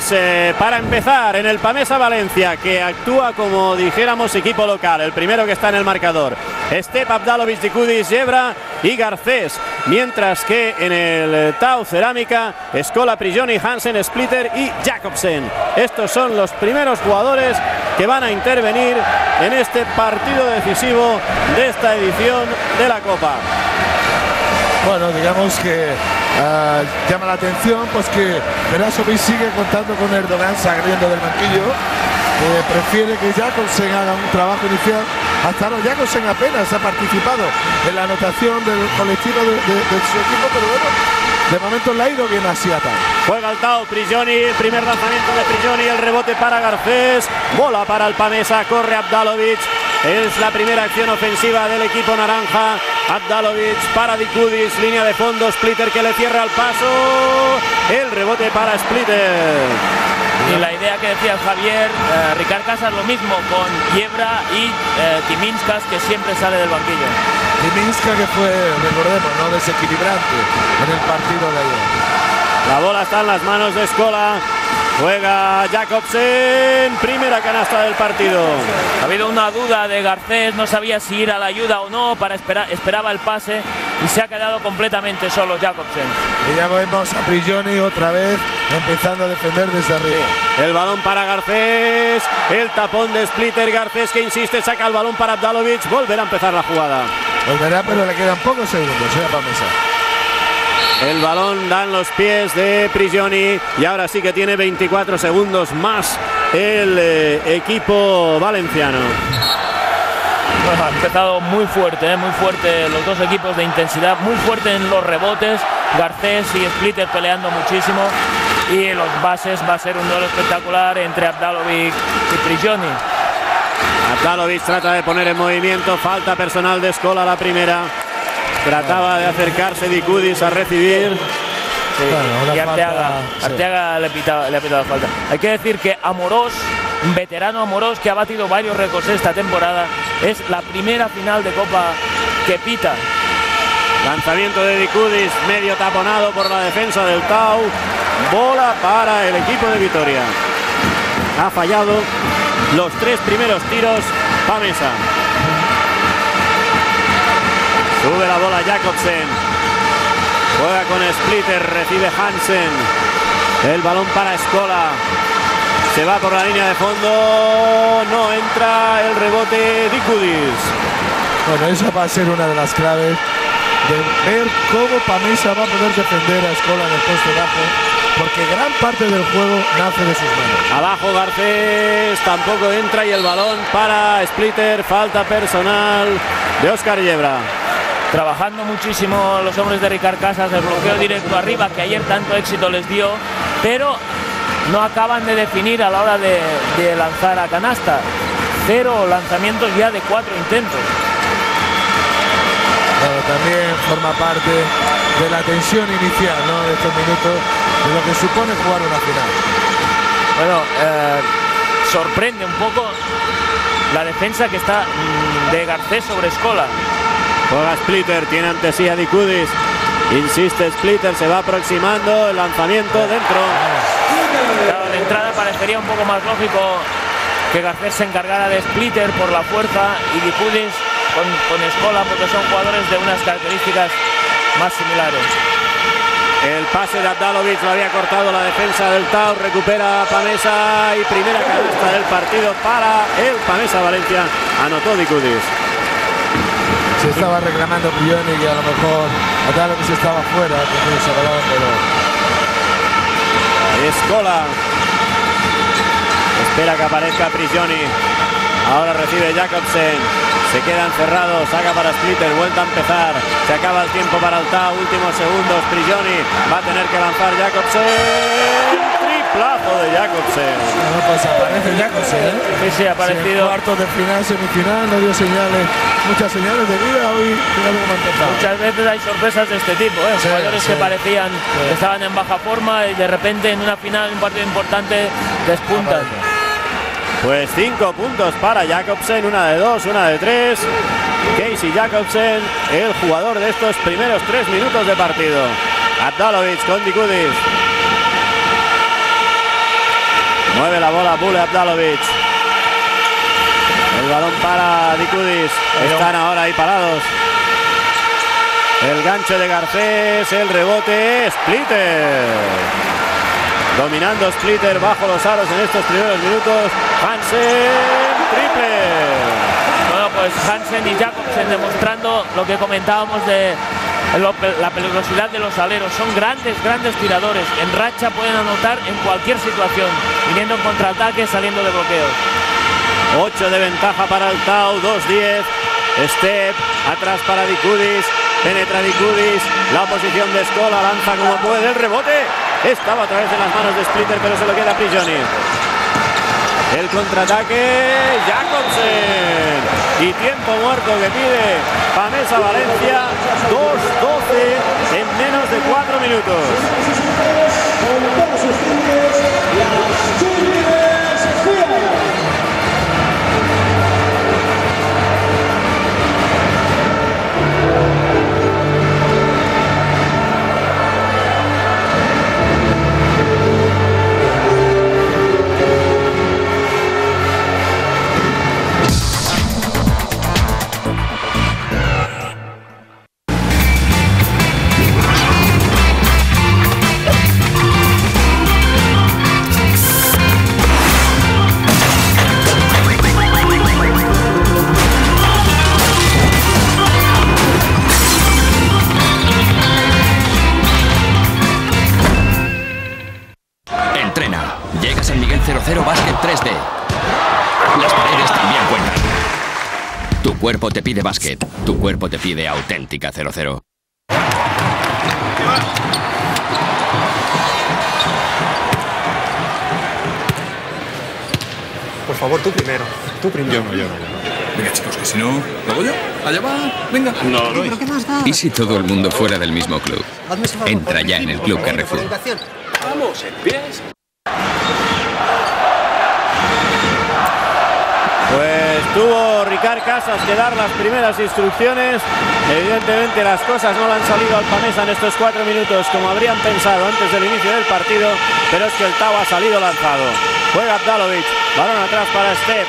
Pues para empezar, en el Pamesa Valencia, que actúa como dijéramos equipo local, el primero que está en el marcador, Step, Abdalovic, Dikudis, Yebra y Garcés, mientras que en el Tau Cerámica, Escola, Prigioni, Hansen, Splitter y Jacobsen. Estos son los primeros jugadores que van a intervenir en este partido decisivo de esta edición de la Copa. Bueno, digamos que llama la atención pues que Berasovic sigue contando con Erdogan saliendo del banquillo, que prefiere que Jacobsen haga un trabajo inicial. Hasta ahora Jacobsen apenas ha participado en la anotación del colectivo de su equipo, pero bueno, de momento le ha ido bien así a tal. Juega el Tau, Prigioni, primer lanzamiento de Prigioni, el rebote para Garcés, bola para el Pamesa, corre Abdalovic. Es la primera acción ofensiva del equipo naranja. Abdalovic para Dikudis, línea de fondo, Splitter que le cierra el paso. El rebote para Splitter. Y la idea que decía Javier, Ricard Casas lo mismo con Yebra y Timinskas, que siempre sale del banquillo. Timinskas que fue, recordemos, ¿no?, desequilibrante en el partido de ayer. La bola está en las manos de Escola. Juega Jacobsen, primera canasta del partido. Ha habido una duda de Garcés, no sabía si ir a la ayuda o no, esperaba el pase y se ha quedado completamente solo Jacobsen. Y ya vemos a Prigioni otra vez empezando a defender desde arriba. Sí. El balón para Garcés, el tapón de Splitter, Garcés que insiste, saca el balón para Abdalovic, volverá a empezar la jugada. Volverá, pero le quedan pocos segundos, Pamesa. El balón da en los pies de Prigioni y ahora sí que tiene 24 segundos más el equipo valenciano. Bueno, ha empezado muy fuerte los dos equipos de intensidad, muy fuerte en los rebotes, Garcés y Splitter peleando muchísimo, y en los bases va a ser un duelo espectacular entre Abdalovic y Prigioni. Abdalovic trata de poner en movimiento, falta personal de Escola la primera. Trataba de acercarse Dikudis a recibir. Sí. Bueno, y Arteaga le ha pitado la falta. Hay que decir que Amorós, un veterano Amorós que ha batido varios récords esta temporada, es la primera final de Copa que pita. Lanzamiento de Dikudis, medio taponado por la defensa del Tau. Bola para el equipo de Vitoria. Ha fallado los tres primeros tiros Pamesa. Sube la bola Jacobsen. Juega con Splitter, recibe Hansen. El balón para Escola. Se va por la línea de fondo. No entra el rebote Dikudis. Bueno, esa va a ser una de las claves de ver cómo Pamesa va a poder defender a Escola en el poste bajo, porque gran parte del juego nace de sus manos. Abajo Garcés, tampoco entra, y el balón para Splitter. Falta personal de Óscar Yebra. Trabajando muchísimo los hombres de Ricard Casas, el bloqueo directo arriba que ayer tanto éxito les dio, pero no acaban de definir a la hora de lanzar a canasta. 0 lanzamientos ya de 4 intentos. Bueno, también forma parte de la tensión inicial, ¿no?, de estos minutos, de lo que supone jugar una final. Bueno, sorprende un poco la defensa que está de Garcés sobre Escola. Juega Splitter, tiene ante sí a Dikudis. Insiste Splitter, se va aproximando, el lanzamiento dentro. Claro, de entrada parecería un poco más lógico que Garcés se encargara de Splitter por la fuerza y Dikudis con Escola, porque son jugadores de unas características más similares. El pase de Abdalovic lo había cortado la defensa del Tau, recupera Pamesa y primera canasta del partido para el Pamesa Valencia. Anotó Dikudis. Se estaba reclamando Prigioni que a lo mejor Abdalovic estaba fuera, pero Escola espera que aparezca Prigioni. Ahora recibe Jacobsen. Se queda encerrado, saca para Splitter, vuelta a empezar. Se acaba el tiempo para el Tau, últimos segundos. Prigioni va a tener que lanzar Jacobsen. Triplazo de Jacobsen. No, pues aparece Jacobsen, ¿eh? Sí, ha aparecido. Cuartos de final, semifinal, no dio señales, muchas señales de vida. Hoy fíjate cómo ha empezado. Muchas veces hay sorpresas de este tipo, ¿eh? Sí, jugadores que parecían que estaban en baja forma y de repente en una final, un partido importante, despuntan. Pues 5 puntos para Jacobsen, una de 2, una de 3. Casey Jacobsen, el jugador de estos primeros 3 minutos de partido. Abdalovic con Dikudis. Mueve la bola Bule Abdalovic. El balón para Dikudis. Están ahora ahí parados. El gancho de Garcés, el rebote, Splitter. Dominando Splitter bajo los aros en estos primeros minutos. Hansen, triple. Bueno, pues Hansen y Jacobsen demostrando lo que comentábamos de la peligrosidad de los aleros. Son grandes tiradores. En racha pueden anotar en cualquier situación, viniendo en contraataque, saliendo de bloqueos. 8 de ventaja para el Tau, 2-10. Step, atrás para Dikudis. Penetra Dikudis, la posición de Scola, lanza como puede, el rebote. Estaba otra vez en las manos de Splitter, pero se lo queda a Prigioni. El contraataque, Jacobsen. Y tiempo muerto que pide Pamesa Valencia. 2-12 en menos de 4 minutos. Llega San Miguel 00 Básquet 3D. Las paredes también cuentan. Tu cuerpo te pide básquet. Tu cuerpo te pide auténtica 00. Por favor, tú primero. Tú primero. Yo no. Venga, chicos, que si no... ¿Lo hago yo? Allá va. Venga. No, ¿pero qué más da? ¿Y si todo el mundo fuera del mismo club? Hazme ese favor, Entra ya en el Club Carrefour. Vamos, empieza. Pues tuvo Ricard Casas que dar las primeras instrucciones. Evidentemente las cosas no le han salido al Pamesa en estos 4 minutos como habrían pensado antes del inicio del partido, pero es que el Tau ha salido lanzado. Juega Abdalovic, balón atrás para Step.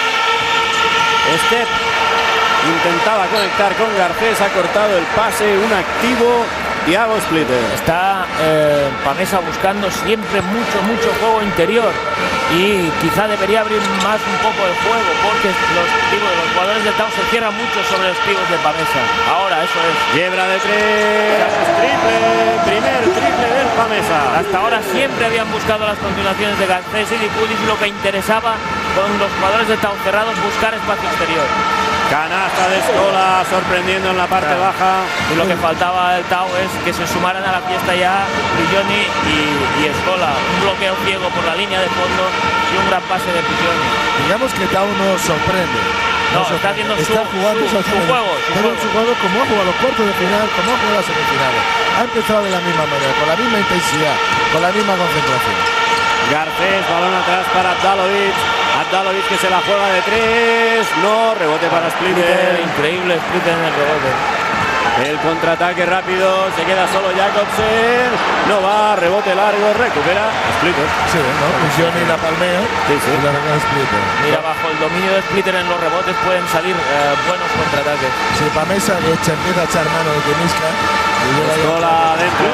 Step intentaba conectar con Garcés, ha cortado el pase, un activo Thiago Splitter. Está Pamesa buscando siempre mucho juego interior y quizá debería abrir más un poco el juego porque los jugadores del Tau se cierran mucho sobre los pibos de Pamesa. Ahora eso es. Quiebra de 3, triple, primer triple del Pamesa. Hasta ahora siempre habían buscado las continuaciones de Garcés y Dikudis y lo que interesaba con los jugadores del Tau cerrados buscar espacio exterior. Canasta de Scola, sorprendiendo en la parte baja. Y lo que faltaba el Tau es que se sumaran a la fiesta ya Prigioni y Scola. Un bloqueo ciego por la línea de fondo y un gran pase de Prigioni. Digamos que Tau nos sorprende. Está haciendo su juego como ha jugado los cuartos de final, como ha jugado las semifinales. Ha empezado de la misma manera, con la misma intensidad, con la misma concentración. Garcés, balón atrás para Abdalovic. Abdalovic que se la juega de 3. No, rebote para Splitter. Increíble Splitter en el rebote. El contraataque rápido, se queda solo Jacobsen. No va, rebote largo, recupera Splitter. Sí, ¿no? Prigioni la palmea. Sí. Y la recupera Splitter. Mira, bajo el dominio de Splitter en los rebotes pueden salir buenos contraataques. Sí, Pamesa de hecho empieza a echar mano de Tenisca. Escola adentro.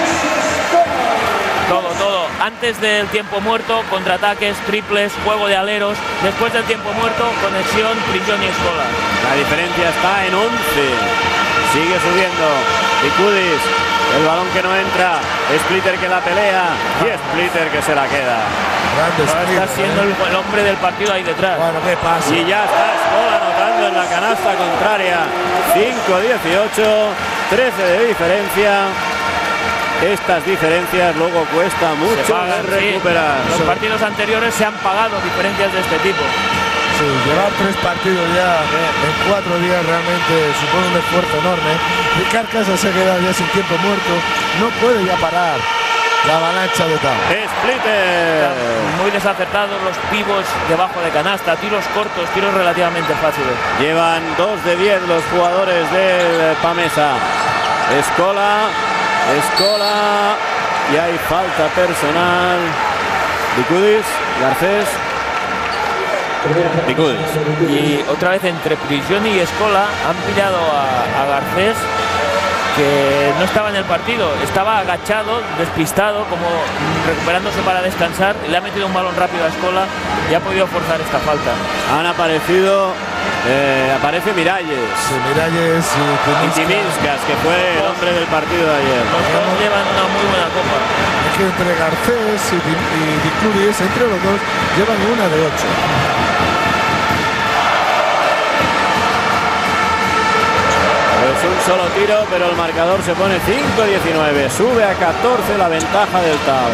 Todo. Antes del tiempo muerto, contraataques, triples, juego de aleros. Después del tiempo muerto, conexión, Prigioni y Scola. La diferencia está en 11. Sigue subiendo. Dikudis, el balón que no entra. Splitter que la pelea. Y Splitter que se la queda. Está siendo el hombre del partido ahí detrás. Bueno, ¿qué pasa? Y ya está Scola anotando en la canasta contraria. 5-18, 13 de diferencia. Estas diferencias luego cuesta mucho recuperar. Sí. Los partidos anteriores se han pagado diferencias de este tipo. Sí, llevar 3 partidos ya en 4 días realmente supone un esfuerzo enorme. Ricard Casas se ha quedado ya sin tiempo muerto. No puede ya parar la avalancha de Tau. Splitter. Muy desacertados los pibos debajo de canasta. Tiros cortos, tiros relativamente fáciles. Llevan 2 de 10 los jugadores del Pamesa. Scola y hay falta personal. Dikudis. Garcés. Dicudis. Y otra vez entre Prigioni y Scola han pillado a Garcés, que no estaba en el partido, estaba agachado, despistado, como recuperándose para descansar. Le ha metido un balón rápido a Scola y ha podido forzar esta falta. Han aparecido, aparece Miralles. Sí, Miralles y Timinskas, que fue el hombre del partido de ayer. Los dos llevan una muy buena copa. Es que entre Garcés y Dicudis, entre los dos, llevan una de 8. Es un solo tiro, pero el marcador se pone 5-19. Sube a 14 la ventaja del Tau.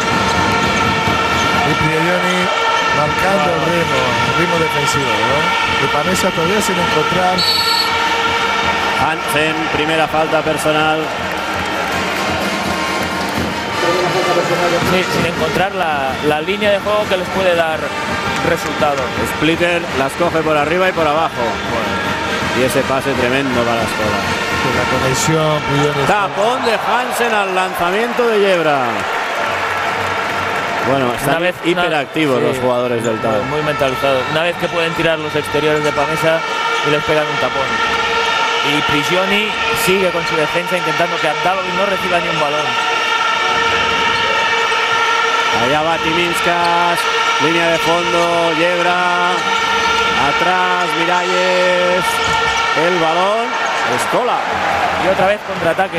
Y Prigioni marcando el ritmo defensivo, ¿no? Y Pamesa todavía sin encontrar. Hansen, primera falta personal. Sí, sin encontrar la línea de juego que les puede dar resultado. Splitter las coge por arriba y por abajo. Y ese pase tremendo para Scola. La conexión. Tapón de Hansen al lanzamiento de Yebra. Bueno, están hiperactivos los jugadores del Tau. Muy mentalizados. Una vez que pueden tirar los exteriores de Pamesa y les pegan un tapón. Y Prigioni sigue con su defensa intentando que Abdalovic no reciba ni un balón. Allá va Timinskas, línea de fondo, Yebra, atrás Miralles, el balón, Scola. Y otra vez contraataque.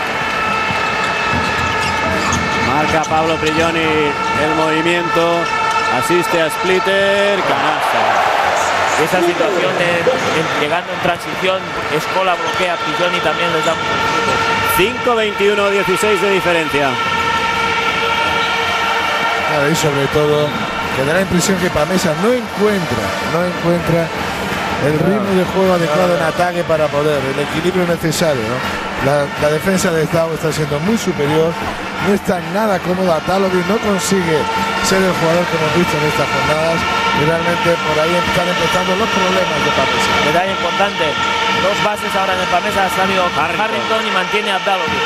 Marca Pablo Prigioni el movimiento, asiste a Splitter, canasta. Esa situación llegando en transición, Scola bloquea a Prigioni, también les da un 5-21, 16 de diferencia. Y sobre todo que da la impresión que Pamesa no encuentra el ritmo de juego adecuado en ataque para poder, el equilibrio necesario, ¿no? La defensa de Tau está siendo muy superior, no está nada cómodo. Abdalovic no consigue ser el jugador que hemos visto en estas jornadas y realmente por ahí están empezando los problemas de Pamesa. Detalle importante, dos bases ahora en el Pamesa, ha salido Harrington y mantiene a Abdalovic.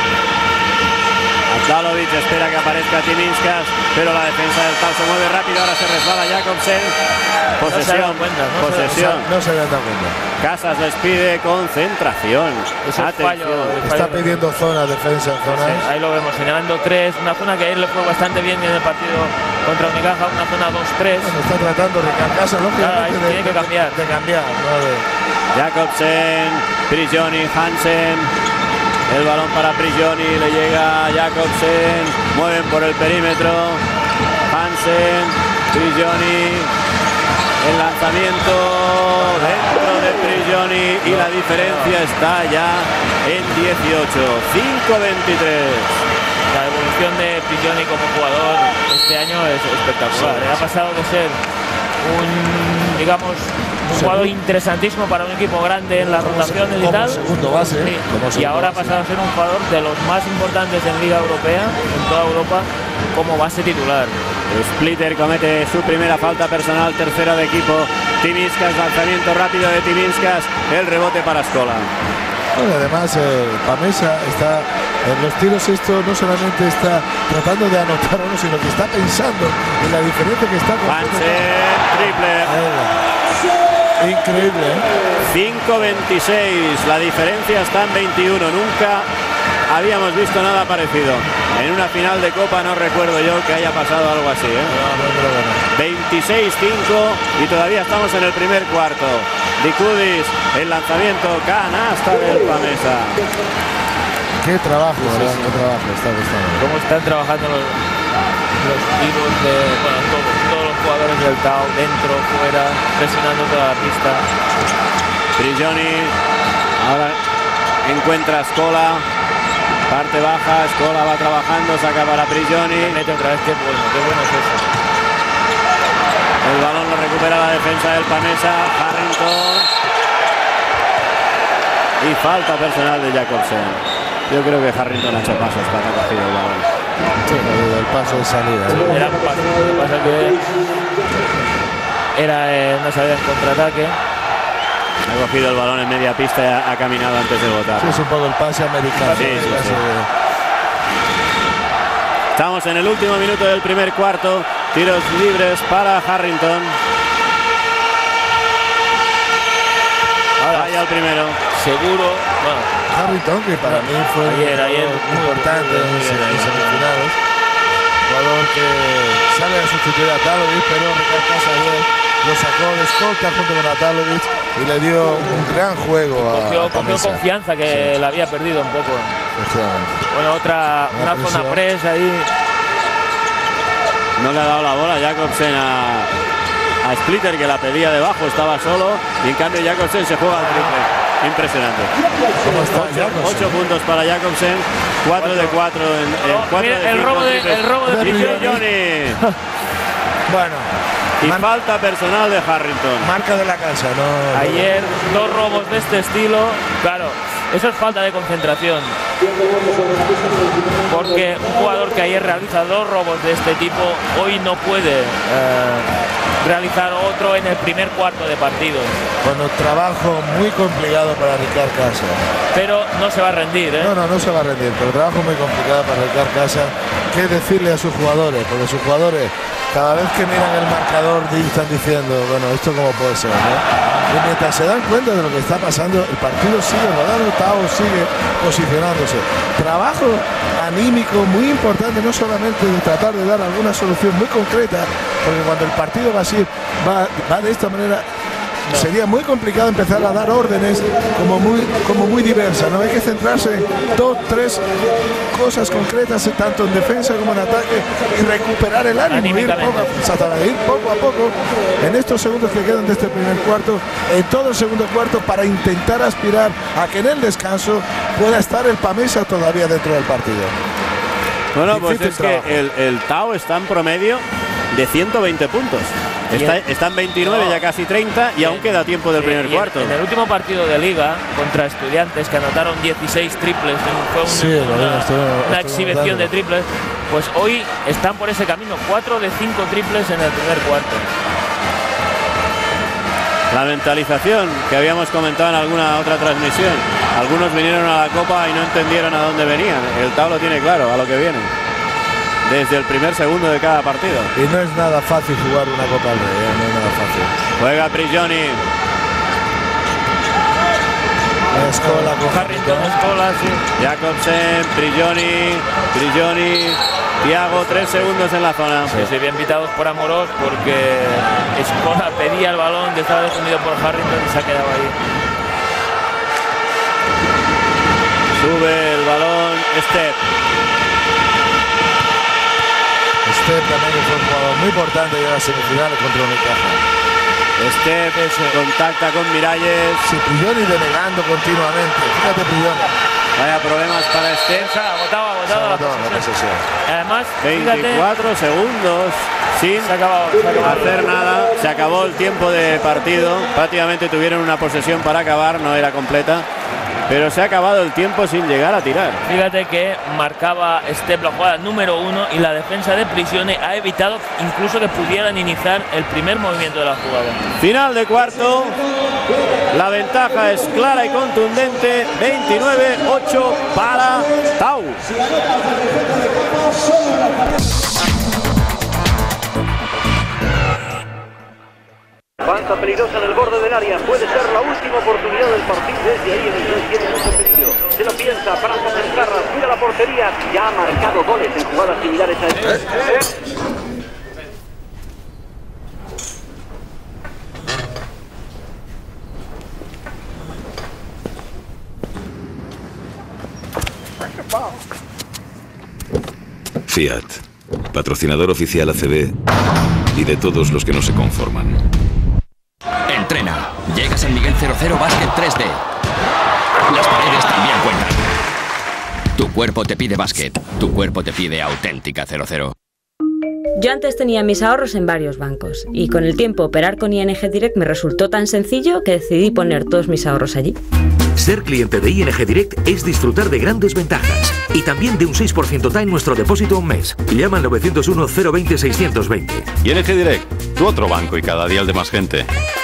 Abdalovic espera que aparezca Timinskas, pero la defensa del Tau se mueve rápido, ahora se resbala Jakobsen. Posesión, No se habían dado cuenta. Casas les pide concentración. Fallo. Está pidiendo zona, defensa en zona. Sí, ahí lo vemos, señalando 3, una zona que ayer le fue bastante bien en el partido contra Unicaja, una zona 2-3. Está tratando de Casas, lógicamente, tiene que cambiar. De cambiar, ¿no? Jakobsen, Prigioni, Hansen. El balón para Prigioni, le llega a Jakobsen, mueven por el perímetro, Hansen, Prigioni, el lanzamiento dentro de Prigioni y la diferencia está ya en 18, 5-23. La evolución de Prigioni como jugador este año es espectacular. Ha pasado de ser un jugador interesantísimo para un equipo grande en las rotaciones y tal. Segundo base. Sí. Y ahora ha pasado a ser un jugador de los más importantes en Liga Europea, en toda Europa, como base titular. Splitter comete su primera falta personal, tercera de equipo. Timinskas, lanzamiento rápido de Timinskas, el rebote para Scola. Bueno, además, Pamesa está en los tiros, esto no solamente está tratando de anotar uno, sino que está pensando en la diferencia que está con Hansen, triple. Increíble, ¿eh? 5-26, la diferencia está en 21. Nunca habíamos visto nada parecido. En una final de Copa no recuerdo yo que haya pasado algo así, ¿eh? 26-5 y todavía estamos en el primer cuarto. Dicudis, el lanzamiento, canasta del Pamesa. Qué trabajo, ¿verdad? Qué trabajo está gustando. Cómo están trabajando los tiros de todos los jugadores del Tau, dentro, fuera, presionando toda la pista. Prigioni ahora encuentra a Scola, parte baja, Scola va trabajando, saca para Prigioni. Mete otra vez, qué bueno es eso. El balón lo recupera la defensa del Pamesa, Harrington. Y falta personal de Jakobsen. Yo creo que Harrington ha hecho pasos para ha cogido el balón. Sí, el paso de salida. Era un paso, lo que pasa que era una salida en contraataque. Ha cogido el balón en media pista y ha caminado antes de botar. Sí, es un poco el pase americano. Sí. Estamos en el último minuto del primer cuarto. Tiros libres para Harrington. Vaya el primero. Seguro. Bueno, Harrington, que para mí fue ayer muy importante en semifinales. Jugador que sale a sustituir a Talovic, pero Ricard Casas ayer lo sacó de escolta junto con Talovic y le dio un gran juego a cogió confianza que la había perdido un poco. Bueno, una zona press ahí. No le ha dado la bola Jacobsen a Splitter, que la pedía debajo, estaba solo, y en cambio Jacobsen se juega al triple. Impresionante. 8 puntos para Jacobsen, 4 de 4 en 4 de 5 el robo de Prigioni. Bueno, y falta personal de Harrington. Marca de la casa, ¿no? Ayer 2 robos de este estilo, claro, eso es falta de concentración. Porque un jugador que ayer realiza 2 robos de este tipo, hoy no puede realizar otro en el primer cuarto de partido. Bueno, trabajo muy complicado para Ricard Casas. Pero no se va a rendir, ¿eh? No se va a rendir, pero trabajo muy complicado para Ricard Casas. ¿Qué decirle a sus jugadores? Porque sus jugadores, cada vez que miran el marcador, están diciendo, bueno, ¿esto cómo puede ser, no? Y mientras se dan cuenta de lo que está pasando, el partido sigue rodando, Tao sigue posicionándose. Trabajo anímico muy importante, no solamente de tratar de dar alguna solución muy concreta, porque cuando el partido va así, va de esta manera, sería muy complicado empezar a dar órdenes como muy diversas, ¿no? Hay que centrarse en 2, 3 cosas concretas, tanto en defensa como en ataque, y recuperar el ánimo, ir poco a poco en estos segundos que quedan de este primer cuarto, en todo el segundo cuarto, para intentar aspirar a que en el descanso pueda estar el Pamesa todavía dentro del partido. Bueno, pues es que el Tao está en promedio de 120 puntos. Está en 29, ya casi 30, y aún queda tiempo del primer cuarto. En el último partido de Liga contra Estudiantes, que anotaron 16 triples, fue una exhibición de triples, pues hoy están por ese camino, 4 de 5 triples en el primer cuarto. La mentalización que habíamos comentado en alguna otra transmisión. Algunos vinieron a la Copa y no entendieron a dónde venían. El Tao lo tiene claro, a lo que vienen. Desde el primer segundo de cada partido. Y no es nada fácil jugar una Copa del Rey, no es nada fácil. Juega Prigioni. Escola con Harrington, Escola, sí. Jacobsen, Prigioni, Thiago, 3 segundos en la zona. Sí, bien pitados por Amorós, porque Escola pedía el balón, que estaba defendido por Harrington y se ha quedado ahí. Sube el balón, Step también, que fue un jugador muy importante en las semifinales contra Unicaja. Step contacta con Miralles. Sí, Prigioni denegando continuamente. Fíjate, Prigioni. Vaya problemas para Step. Agotado la posesión. Además, 24 segundos sin hacer nada. Se acabó el tiempo de partido. Prácticamente tuvieron una posesión para acabar, no era completa. Pero se ha acabado el tiempo sin llegar a tirar. Fíjate que marcaba Step la jugada número 1 y la defensa de Prigioni ha evitado incluso que pudieran iniciar el primer movimiento de la jugada. Final de cuarto. La ventaja es clara y contundente. 29-8 para Tau. Avanza peligrosa en el borde del área. Puede ser la última oportunidad del partido. Desde ahí el inglés tiene mucho peligro. Se lo piensa, Franco Cencarras, mira la portería. Ya ha marcado goles en jugadas similares a esta. Fiat, patrocinador oficial ACB y de todos los que no se conforman. Entrena. Llega San Miguel 00 Básquet 3D. Las paredes también cuentan. Tu cuerpo te pide básquet. Tu cuerpo te pide auténtica 00. Yo antes tenía mis ahorros en varios bancos y con el tiempo operar con ING Direct me resultó tan sencillo que decidí poner todos mis ahorros allí. Ser cliente de ING Direct es disfrutar de grandes ventajas y también de un 6% TAE en nuestro depósito a un mes. Llama al 901 020 620. ING Direct, tu otro banco y cada día el de más gente.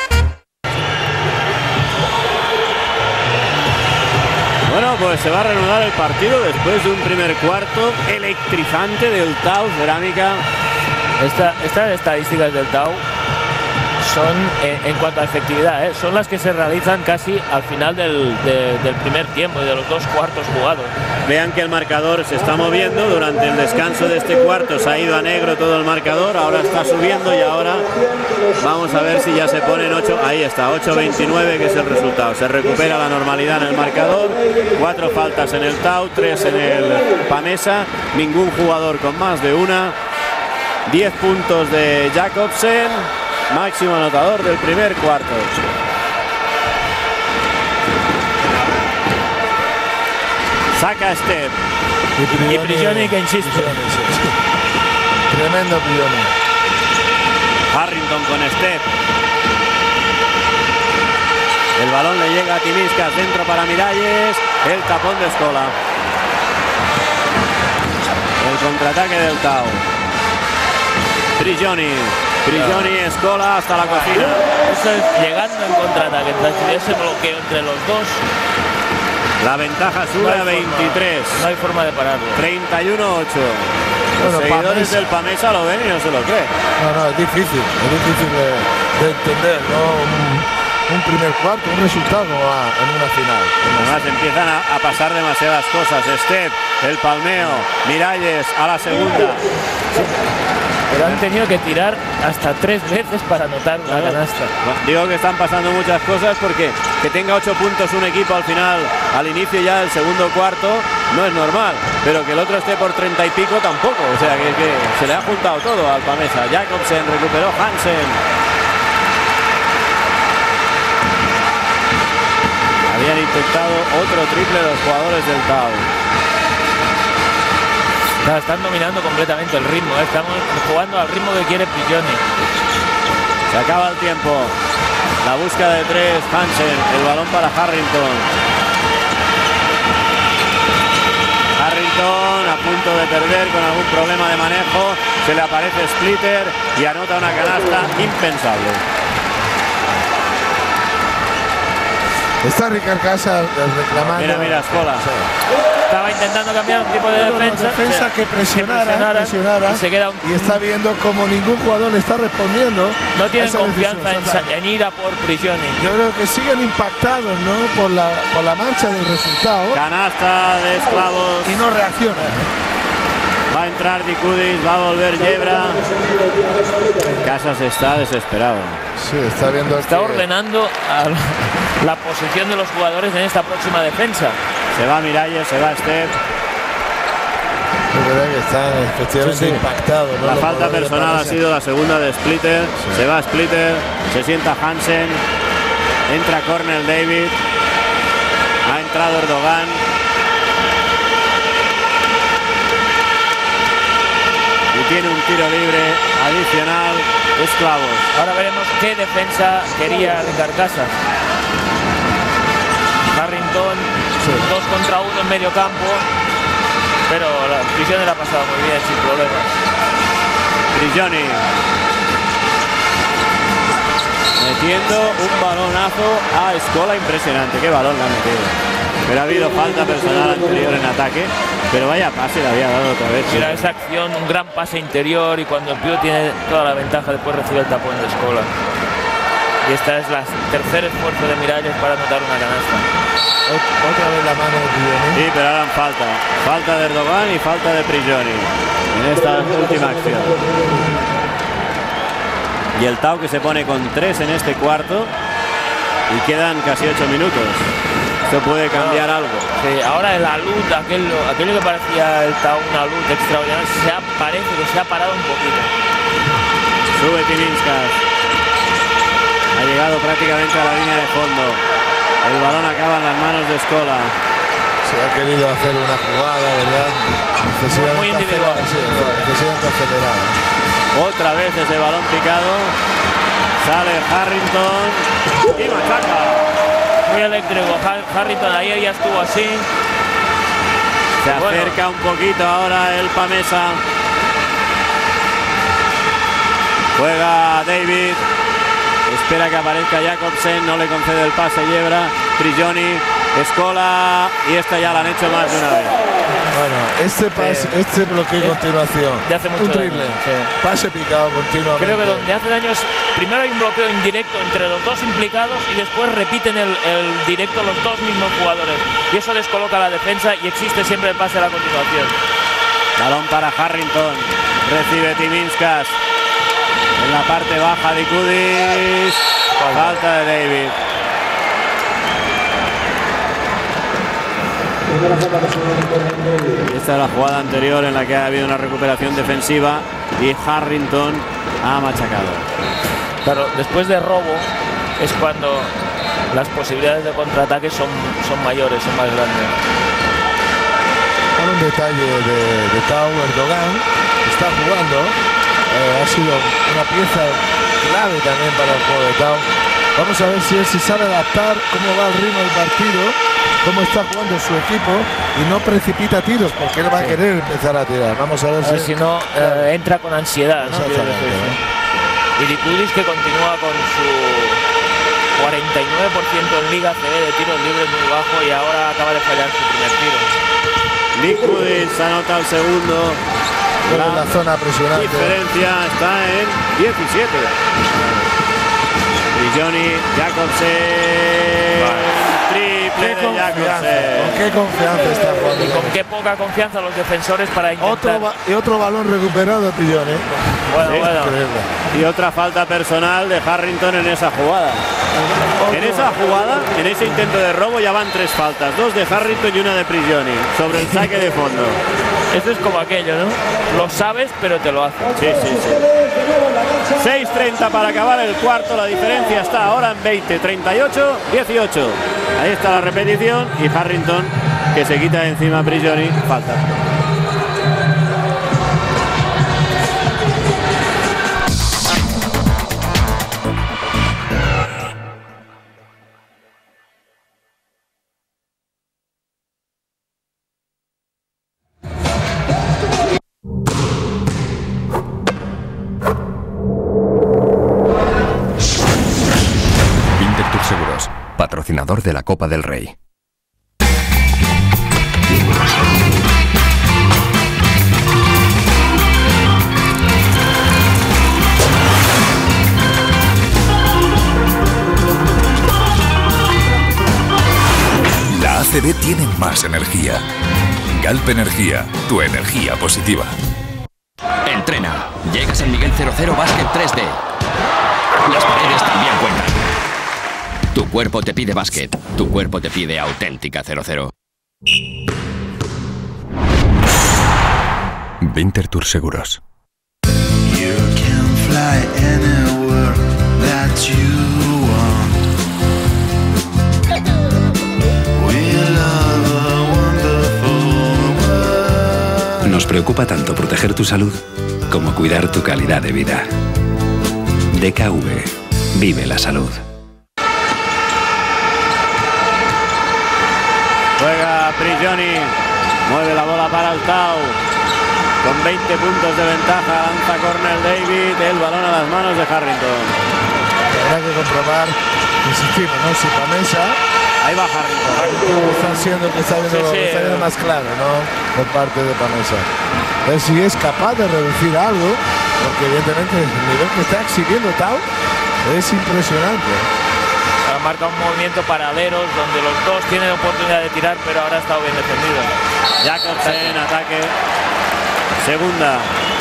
Bueno, pues se va a reanudar el partido después de un primer cuarto electrizante del Tau Cerámica. Estas estadísticas del Tau son, en cuanto a efectividad, son las que se realizan casi al final del primer tiempo y de los 2 cuartos jugados. Vean que el marcador se está moviendo. Durante el descanso de este cuarto se ha ido a negro todo el marcador, ahora está subiendo y ahora vamos a ver si ya se ponen 8, ahí está, 8-29, que es el resultado. Se recupera la normalidad en el marcador, 4 faltas en el Tau, 3 en el Pamesa, ningún jugador con más de una. 10 puntos de Jacobsen, máximo anotador del primer cuarto. Saca Step. Y Prigioni que insiste. Tremendo Prigioni. Harrington con Step. El balón le llega a Timiskas, dentro para Miralles. El tapón de Scola. El contraataque del Tau. Prigioni, Scola hasta la cocina. Eso es llegando en contraataque, ese bloqueo entre los dos. La ventaja sube a 23. No hay forma de pararlo. 31-8. Los seguidores del Pamesa lo ven y no se lo creen. No, es difícil de entender, ¿no? Un primer cuarto, un resultado en una final. Además empiezan a pasar demasiadas cosas. Step, el palmeo, Miralles a la segunda. Pero han tenido que tirar hasta 3 veces para anotar una canasta. Digo que están pasando muchas cosas porque que tenga 8 puntos un equipo al final, al inicio ya del segundo cuarto, no es normal. Pero que el otro esté por 30 y pico tampoco. O sea que se le ha juntado todo al Pamesa. Jacobsen recuperó Hansen. Habían intentado otro triple los jugadores del Tau. Están dominando completamente el ritmo. Estamos jugando al ritmo que quiere Prigioni. Se acaba el tiempo. La búsqueda de 3, Hansen. El balón para Harrington. Harrington a punto de perder con algún problema de manejo. Se le aparece Splitter y anota una canasta impensable. Está Ricard Casas reclamando. Mira, Scola. Estaba intentando cambiar un tipo de defensa. Que presionara y está viendo como ningún jugador le está respondiendo. No tienen confianza en ir a por Prigioni. Yo creo que siguen impactados, ¿no? por la marcha del resultado. Canasta de Esclavos. Y no reaccionan. Va a entrar Dicudis, va a volver Yebra. Casas está desesperado. Sí, está viendo. Está ordenando la posición de los jugadores en esta próxima defensa. Se va Miralles, se va Step. Es verdad que están efectivamente impactados, ¿no? La falta personal ha sido la segunda de Splitter. Sí. Se va Splitter, se sienta Hansen. Entra Cornel David. Ha entrado Erdogan. Y tiene un tiro libre adicional. Esclavos. Ahora veremos qué defensa quería Ricard Casas. Harrington, 2 contra 1 en medio campo, pero la Prigioni la ha pasado muy bien, sin problemas. Prigioni metiendo un balonazo a Scola impresionante. Qué balón le ha metido. Pero ha habido falta personal anterior en ataque, pero vaya pase le había dado otra vez. Mira esa acción, un gran pase interior, y cuando el Pío tiene toda la ventaja, después recibe el tapón de Scola. Y esta es la tercer esfuerzo de Miralles para anotar una canasta. Otra vez la mano de Prigioni. Sí, pero harán falta. Falta de Erdogan y falta de Prigioni en esta última acción. Y el Tau que se pone con 3 en este cuarto y quedan casi 8 minutos. Esto puede cambiar algo. Sí, ahora la luz, aquello que parecía el Tau una luz extraordinaria, parece que se ha parado un poquito. Sube Timiskas. Ha llegado prácticamente a la línea de fondo. El balón acaba en las manos de Scola. Se ha querido hacer una jugada, ¿verdad? Muy individual. Excesivamente acelerada. Otra vez ese balón picado. Sale Harrington y machaca. Muy eléctrico. Harrington ayer ya estuvo así. Se acerca un poquito ahora el Pamesa. Juega David. Espera que aparezca Jacobsen. No le concede el pase Yebra. Prigioni, Scola. Y esta ya la han hecho más de una vez. Bueno, este bloqueo a continuación. De hace mucho un triple. Sí. Pase picado continuamente. Creo que donde hace daño es, primero hay un bloqueo indirecto entre los dos implicados y después repiten el directo los dos mismos jugadores. Y eso descoloca la defensa y existe siempre el pase a la continuación. Balón para Harrington. Recibe Timinskas. En la parte baja de Kudis. Falta de David. Esta es la jugada anterior en la que ha habido una recuperación defensiva y Harrington ha machacado. Claro, después de robo es cuando las posibilidades de contraataque son mayores, son más grandes. Con un detalle de Tau Erdogan, está jugando, ha sido una pieza clave también para el juego de Tau. Vamos a ver si él sabe adaptar cómo va el ritmo del partido, cómo está jugando su equipo y no precipita tiros, porque él va a querer empezar a tirar. Vamos a ver si no entra con ansiedad, ¿no? Y Dikudis, que continúa con su 49% en Liga CB de tiros libres muy bajo y ahora acaba de fallar su primer tiro. Dikudis anota el segundo. La zona presionante. La diferencia está en 17. Prigioni, Jakobsen, triple de Jakobsen. ¿Con qué confianza está jugando? Y con qué poca confianza los defensores para intentar. Otro balón recuperado, Prigioni. Bueno. Y otra falta personal de Harrington en esa jugada. En esa jugada, en ese intento de robo, ya van 3 faltas. 2 de Harrington y una de Prigioni sobre el saque de fondo. Esto es como aquello, ¿no? Lo sabes, pero te lo hacen. Sí. 6:30 para acabar el cuarto. La diferencia está ahora en 20, 38-18. Ahí está la repetición y Harrington, que se quita de encima a Prigioni. Falta. Patrocinador de la Copa del Rey. La ACB tiene más energía. Galp Energía, tu energía positiva. Entrena. Llega San Miguel 00 Básquet 3D. Las paredes también cuentan. Tu cuerpo te pide básquet. Tu cuerpo te pide auténtica 00. Winterthur Seguros. Nos preocupa tanto proteger tu salud como cuidar tu calidad de vida. DKV. Vive la salud. Juega Prigioni, mueve la bola para el Tau, con 20 puntos de ventaja, lanza córner David, el balón a las manos de Harrington. Habrá que comprobar, insistimos, ¿no? Si Pamesa, ahí va Harrington. Está viendo más claro, ¿no? Por parte de Pamesa. A ver si es capaz de reducir algo, porque evidentemente el nivel que está exhibiendo Tau es impresionante. Marca un movimiento para aleros donde los dos tienen oportunidad de tirar, pero ahora ha estado bien defendido. Jakobsen en ataque. Segunda.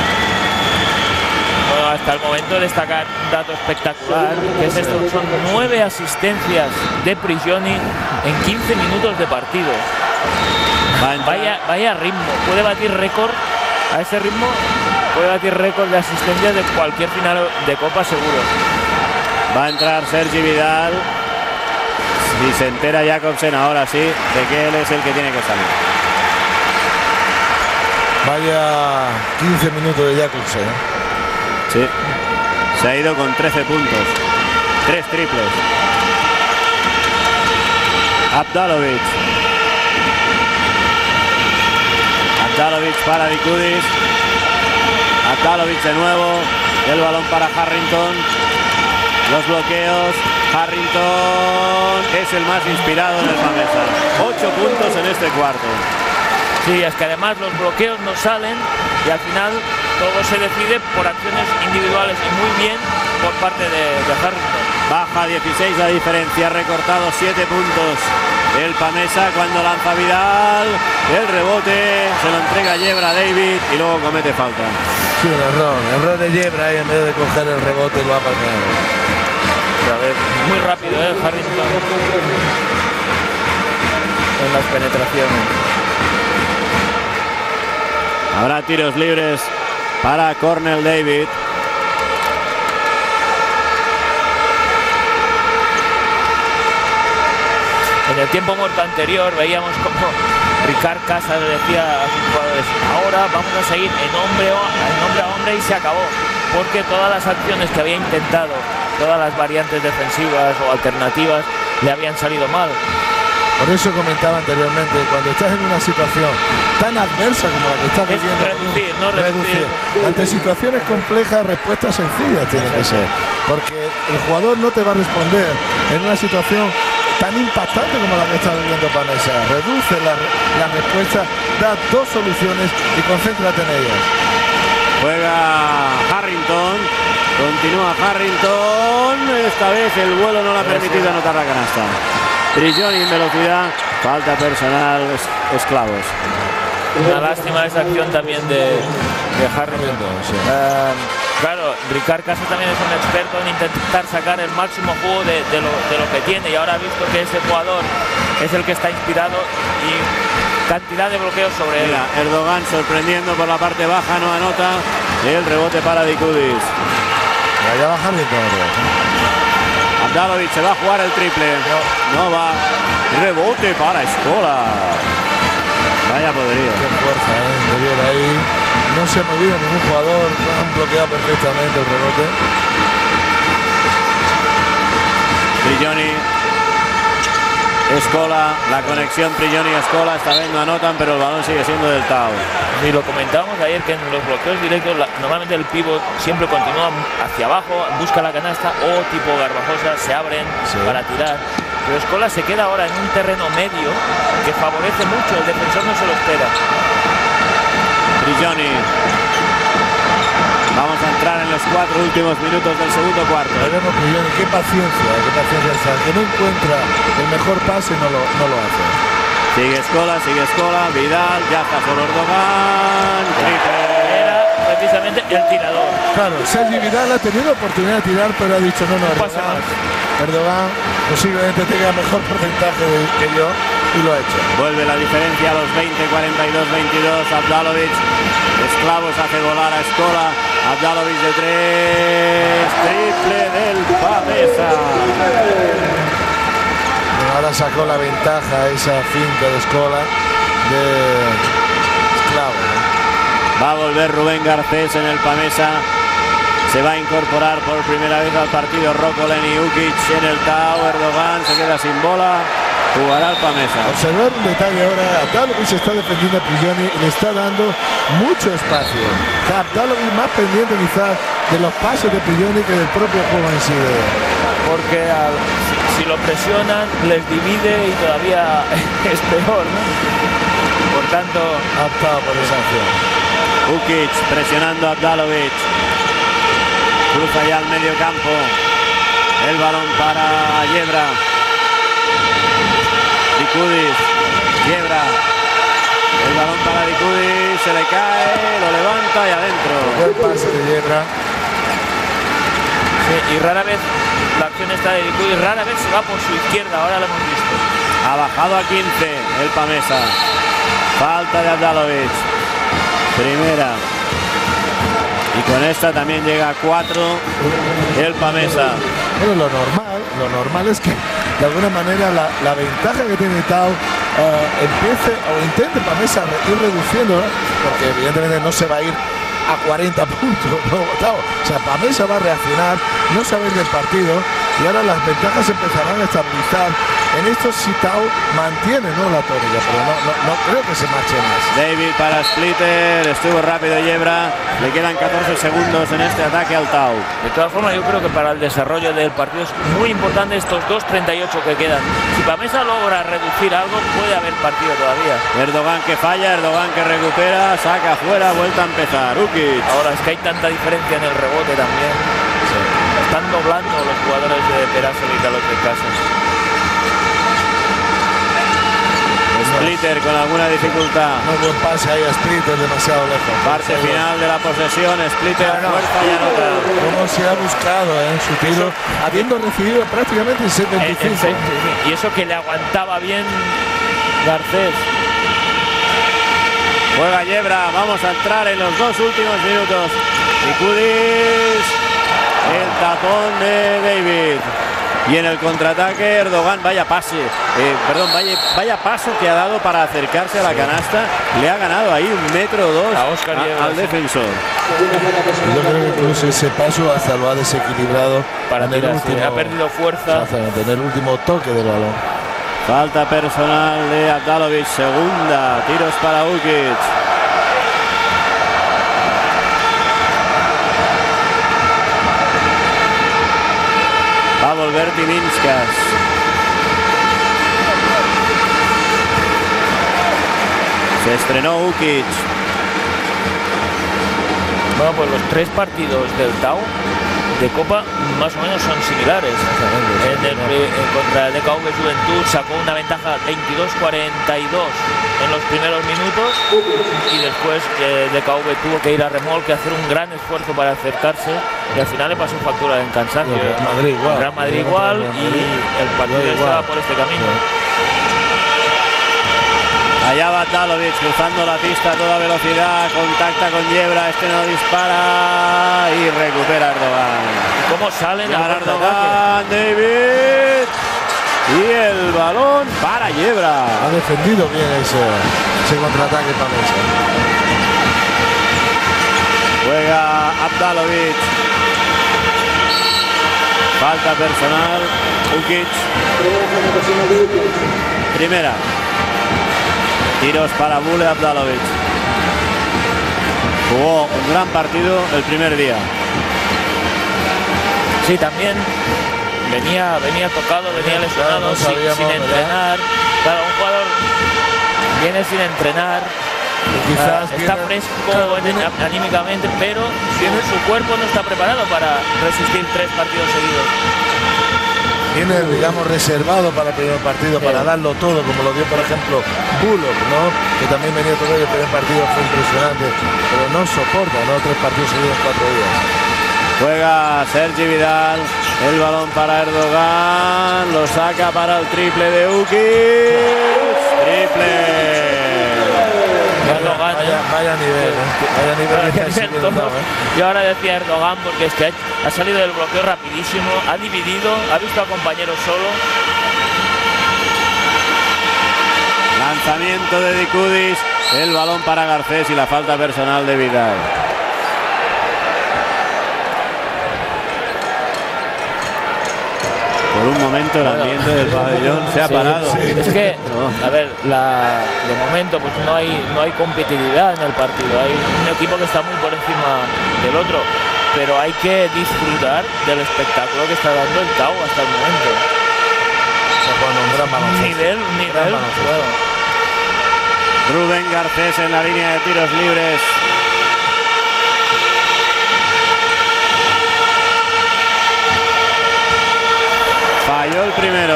Bueno, hasta el momento destacar un dato espectacular, que es esto, son 9 asistencias de Prigioni en 15 minutos de partido. Vaya ritmo, puede batir récord a ese ritmo, puede batir récord de asistencias de cualquier final de Copa seguro. Va a entrar Sergi Vidal. Y se entera Jakobsen ahora sí de que él es el que tiene que salir. Vaya 15 minutos de Jakobsen. Sí. Se ha ido con 13 puntos. 3 triples. Abdalovic. Abdalovic para Dikudis. Abdalovic de nuevo. El balón para Harrington. Los bloqueos. Harrington es el más inspirado en el Pamesa. 8 puntos en este cuarto. Sí, es que además los bloqueos no salen y al final todo se decide por acciones individuales y muy bien por parte de Harrington. Baja 16 la diferencia, recortado 7 puntos el Pamesa cuando lanza Vidal, el rebote, se lo entrega Yebra a David y luego comete falta. Sí, un error de Yebra y en vez de coger el rebote lo ha palmeado. Otra vez, muy rápido, Harrington en las penetraciones. Habrá tiros libres para Cornell David. En el tiempo muerto anterior veíamos como Ricard Casas le decía a sus jugadores: ahora vamos a seguir en hombre a hombre, y se acabó, porque todas las acciones que había intentado, todas las variantes defensivas o alternativas le habían salido mal. Por eso comentaba anteriormente, cuando estás en una situación tan adversa como la que estás viviendo, reducir. Ante situaciones complejas, respuestas sencillas tienen que ser, porque el jugador no te va a responder en una situación tan impactante como la que está viviendo Pamesa. Reduce la respuesta, da dos soluciones y concéntrate en ellas. Juega Harrington, continúa Harrington, esta vez el vuelo no le ha permitido anotar la canasta. Prigioni en velocidad, falta personal, esclavos. Una lástima esa acción también de Harrington. Claro, Ricard Casas también es un experto en intentar sacar el máximo jugo de lo que tiene, y ahora ha visto que ese jugador es el que está inspirado y cantidad de bloqueos sobre él. Erdogan sorprendiendo por la parte baja, no anota, el rebote para Dikudis. Allá va Harrington. Abdalovic se va a jugar el triple. No va. Rebote para Escola. Vaya poderío. Qué fuerza, de bien ahí. No se ha movido ningún jugador. Han bloqueado perfectamente el rebote. Prigioni, Escola, la conexión Prigioni-Escola, esta vez no anotan, pero el balón sigue siendo del Tau. Y lo comentábamos ayer, que en los bloqueos directos normalmente el pívot siempre continúa hacia abajo, busca la canasta, o tipo Garbajosa se abren para tirar. Pero Escola se queda ahora en un terreno medio que favorece mucho, el defensor no se lo espera. Prigioni. Vamos a entrar en los 4 últimos minutos del segundo cuarto. Veremos Prigioni, qué paciencia está. Que no encuentra el mejor pase, no lo hace. Sigue Escola, Vidal, ya está solo Erdogan. Era precisamente el tirador. Claro, Sergi Vidal ha tenido oportunidad de tirar, pero ha dicho no, Erdogan posiblemente tenga mejor porcentaje que yo, y lo ha hecho. Vuelve la diferencia a los 20, 42-22. Abdalovic, Esclavos hace volar a Escola. Abdalovic de 3, triple del Pamesa. Ahora sacó la ventaja esa finta de Escola de Esclavo. Va a volver Rubén Garcés en el Pamesa. Se va a incorporar por primera vez al partido Rocco Leni-Ukic en el Tau. Erdogan se queda sin bola. Jugará el Pamesa. Observar un detalle ahora. Abdalovic se está defendiendo a Prigioni y le está dando mucho espacio. Abdalovic más pendiente quizás de los pasos de Prigioni que del propio juego en sí. Porque si lo presionan les divide y todavía es peor, ¿no? Por tanto, ha optado por esa acción. Ukic presionando a Abdalovic. Cruza ya al medio campo. El balón para Yebra. Dikudis, Yebra. El balón para Dikudis, se le cae, lo levanta y adentro. Buen pase de Yebra. Sí, y rara vez la acción está de Dikudis, rara vez se va por su izquierda, ahora lo hemos visto. Ha bajado a 15 el Pamesa. Falta de Abdalovic. Primera. Y con esta también llega a 4 el Pamesa. Bueno, lo normal es que de alguna manera la ventaja que tiene Tau empiece o intente Pamesa ir reduciendo, ¿no? Porque evidentemente no se va a ir a 40 puntos, ¿no? Tau. O sea, Pamesa va a reaccionar, no saber del partido y ahora las ventajas empezarán a estabilizar. En esto Sitao mantiene, ¿no?, la tónica, pero no creo que se marche más. David para Splitter, estuvo rápido Yebra, le quedan 14 segundos en este ataque al Tau. De todas formas, yo creo que para el desarrollo del partido es muy importante estos 2.38 que quedan. Si Pamesa logra reducir algo, puede haber partido todavía. Erdogan que falla, Erdogan que recupera, saca fuera, vuelta a empezar. Ukic. Ahora es que hay tanta diferencia en el rebote también. Sí. Están doblando los jugadores de Perasovic a los de Casas. Splitter con alguna dificultad. No buen pase ahí a Splitter, demasiado lejos. Parte final de la posesión, Splitter a fuerza y anota. Como se ha buscado en su tiro, habiendo recibido prácticamente 75. Y eso que le aguantaba bien Garcés. Juega Yebra, vamos a entrar en los 2 últimos minutos. Dikudis, el tapón de David. Y en el contraataque Erdogan, vaya pase, vaya paso que ha dado para acercarse a la canasta. Le ha ganado ahí 1,2 metros al defensor. Yo creo que incluso ese paso hasta lo ha desequilibrado para tirar, ha perdido fuerza. En el último toque del balón. Falta personal de Abdalovic, segunda, tiros para Ukic. Va a volver Timinskas. Se estrenó Ukic. Bueno, pues los 3 partidos del Tau de Copa más o menos son similares. Contra el DKV Juventud sacó una ventaja 22-42 en los primeros minutos y después DKV tuvo que ir a remolque, hacer un gran esfuerzo para acercarse y al final le pasó factura en cansancio. Real Madrid igual y el partido estaba por este camino. Allá va Abdalovic cruzando la pista a toda velocidad, contacta con Yebra, este no dispara y recupera Erdogan. ¿Cómo salen Erdogan, David? Y el balón para Yebra. Ha defendido bien ese contraataque Pamesa. Juega Abdalovic. Falta personal. Ukic. Primera. Tiros para Bule Abdalovic. Jugó un gran partido el primer día. Sí, también venía tocado, venía lesionado, sin entrenar. Claro, un jugador viene sin entrenar. Quizás está fresco anímicamente, pero su cuerpo no está preparado para resistir 3 partidos seguidos. Viene, digamos, reservado para el primer partido, para darlo todo, como lo dio, por ejemplo, Bullock, ¿no? Que también venía todo el primer partido, fue impresionante, pero no soporta, ¿no? 3 partidos seguidos en 4 días. Juega Sergi Vidal, el balón para Erdogan, lo saca para el triple de Ukic. Triple. Erdogan, vaya nivel. Yo ahora decía Erdogan porque es que ha salido del bloqueo rapidísimo, ha dividido, ha visto a compañeros solo. Lanzamiento de Dikudis, el balón para Garcés y la falta personal de Vidal. Por un momento el ambiente del pabellón se ha parado. Es que, a ver, de momento pues no hay competitividad en el partido. Hay un equipo que está muy por encima del otro, pero hay que disfrutar del espectáculo que está dando el Tau hasta el momento. Nivel. Rubén Garcés en la línea de tiros libres. Falló el primero.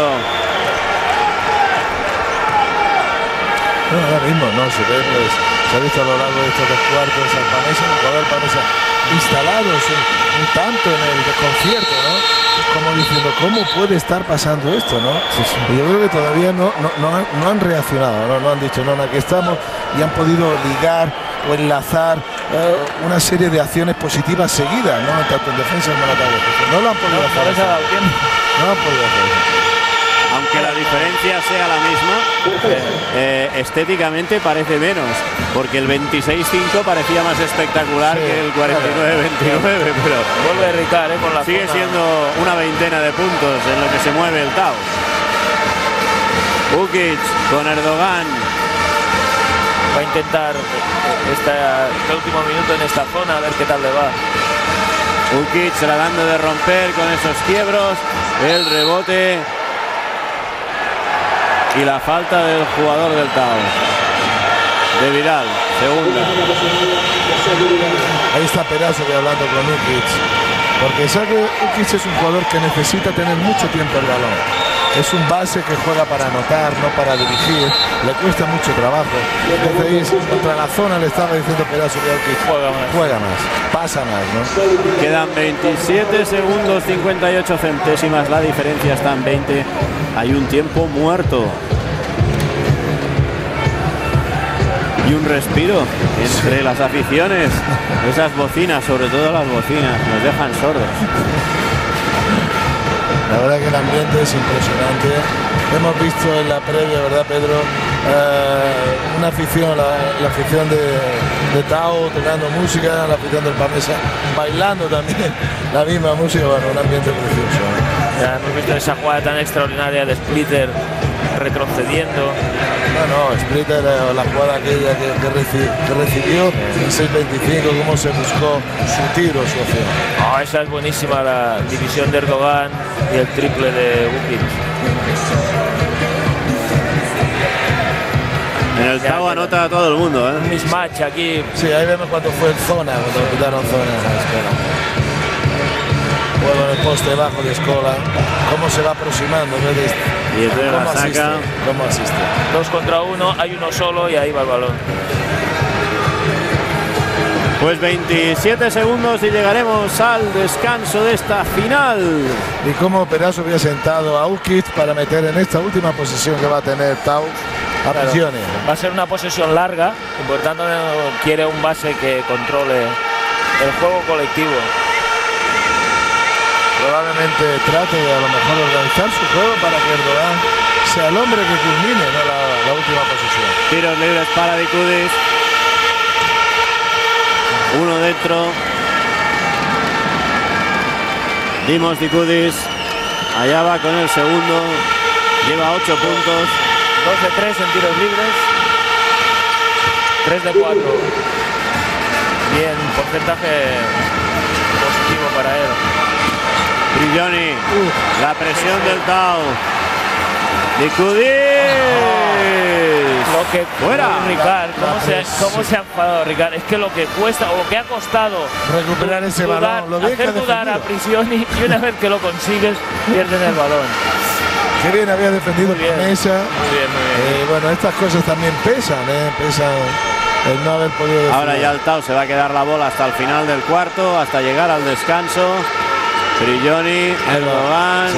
Ahora mismo no se ve, pues, se ha visto a lo largo de estos 2 cuartos al Pamesa, un jugador Pamesa instalados un tanto en el desconcierto, ¿no? Como diciendo, ¿cómo puede estar pasando esto, no? Y yo creo que todavía no han reaccionado, no han dicho, no, aquí estamos, y han podido ligar o enlazar una serie de acciones positivas seguidas, ¿no? Tanto en defensa como en ataque. No lo han podido hacer. No han podido hacer eso. aunque la diferencia sea la misma, estéticamente parece menos, porque el 26-5 parecía más espectacular que el 49-29, pero vuelve Ricard con la sigue zona. siendo una veintena de puntos en lo que se mueve el Tau. Ukic con Erdogan. Va a intentar este último minuto en esta zona, a ver qué tal le va. Ukic tratando de romper con esos quiebros, el rebote y la falta del jugador del Tau. De Vidal, segunda. Ahí está Perasovic hablando con Ukic, porque sabe que Ukic es un jugador que necesita tener mucho tiempo el balón. Es un base que juega para anotar, no para dirigir. Le cuesta mucho trabajo. Entonces, contra la zona le estaba diciendo Perasovic a Ukic, juega más, pasa más, ¿no? Quedan 27 segundos 58 centésimas, la diferencia está en 20. Hay un tiempo muerto. Y un respiro entre las aficiones. Esas bocinas, sobre todo las bocinas, nos dejan sordos. La verdad que el ambiente es impresionante. Hemos visto en la previa, ¿verdad, Pedro? Una afición, la afición de Tau tocando música, la afición del Pamesa bailando también la misma música. Bueno, un ambiente precioso. Ya hemos visto esa jugada tan extraordinaria de Splitter retrocediendo. No, Splitter, la jugada aquella que recibió en 6.25, cómo se buscó su tiro, su opción. Esa es buenísima, la división de Erdogan y el triple de Ukic. En el Tau anota a todo el mundo, ¿eh? Un mismatch aquí. Sí, ahí vemos cuando fue en zona, cuando quitaron zona a la escuela. Bueno, en el poste bajo de Escola, cómo se va aproximando, ¿ves? Y entonces la saca. ¿Cómo asiste? 2 contra 1, hay uno solo y ahí va el balón. Pues 27 segundos y llegaremos al descanso de esta final. Y cómo Perasovic había sentado a Ukic para meter en esta última posición que va a tener Tau a presiones. Va a ser una posesión larga, y por tanto quiere un base que controle el juego colectivo. Probablemente trate de a lo mejor organizar su juego para que Erdogan sea el hombre que culmine, ¿no? la última posición. Tiros libres para Dikudis. Uno dentro. Dimos Dikudis. Allá va con el segundo. Lleva 8 puntos. 2 de 3 en tiros libres. 3 de 4. Bien, porcentaje positivo para él. Prigioni, la presión del Tau. Dikudis. Lo que fuera. Ricard, ¿cómo se ha enfadado Ricard? Es que lo que cuesta o lo que ha costado recuperar ese balón, lo hacer dudar a Prigioni, y una vez que lo consigues pierden el balón. Qué bien había defendido Pamesa. Muy bien. Bueno, estas cosas también pesan, pesan el no haber podido defender. Ahora ya el Tau se va a quedar la bola hasta el final del cuarto, hasta llegar al descanso. Prigioni, Erdogan,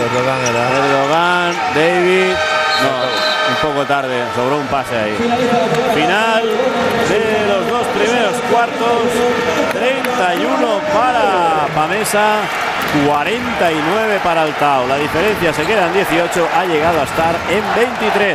David. No, un poco tarde, sobró un pase ahí. Final de los 2 primeros cuartos. 31 para Pamesa, 49 para el Tau. La diferencia se queda en 18, ha llegado a estar en 23.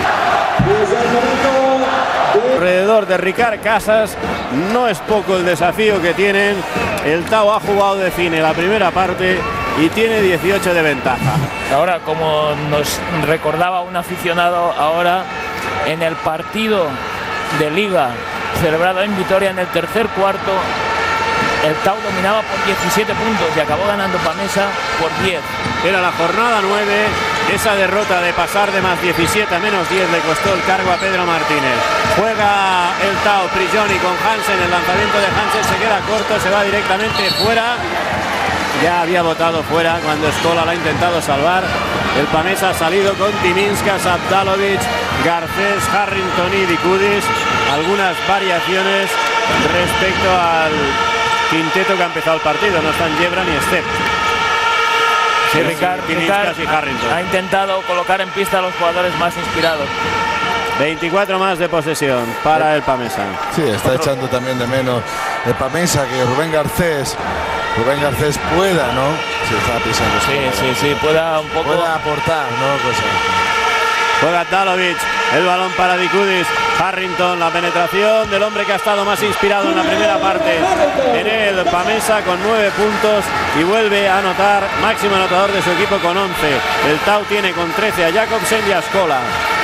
Alrededor de Ricard Casas, no es poco el desafío que tienen. El Tau ha jugado de cine la primera parte y tiene 18 de ventaja. Ahora, como nos recordaba un aficionado ahora, en el partido de Liga celebrado en Vitoria en el tercer cuarto, el Tau dominaba por 17 puntos y acabó ganando Pamesa por 10. Era la jornada 9. Esa derrota de pasar de más 17 a menos 10 le costó el cargo a Pedro Martínez. Juega el Tau, Prigioni con Hansen. El lanzamiento de Hansen se queda corto, se va directamente fuera. Ya había votado fuera cuando Escola la ha intentado salvar. El Pamesa ha salido con Timinskas, Abdalovic, Garcés, Harrington y Dikudis. Algunas variaciones respecto al quinteto que ha empezado el partido. No están Yebra ni Step. Sí, Ricard ha intentado colocar en pista a los jugadores más inspirados. 24 más de posesión para el Pamesa. Sí, está echando también de menos el Pamesa que Rubén Garcés Rubén Garcés pueda, ¿no? Se está pisando. Sí, pueda un poco. Pueda aportar, ¿no? Juega Dalovic, el balón para Dikudis. Harrington, la penetración del hombre que ha estado más inspirado en la primera parte en el Pamesa con 9 puntos y vuelve a anotar, máximo anotador de su equipo con 11. El Tau tiene con 13 a Jacobsen y a Scola.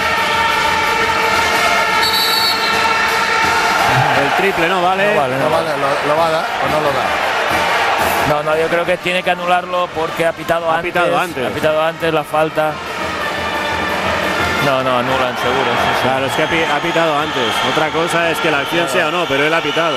El triple no vale. No vale, ¿lo va a dar o no lo da? No, yo creo que tiene que anularlo porque ha pitado antes. Ha pitado antes la falta. No, anulan seguro. Sí. Claro, es que ha pitado antes. Otra cosa es que la acción sea o no, pero él ha pitado.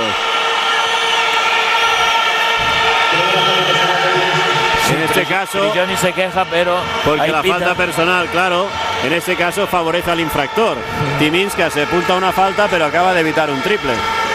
En este caso, Johnny se queja, pero porque la falta personal, claro, en este caso favorece al infractor. Timinskas se apunta una falta, pero acaba de evitar un triple.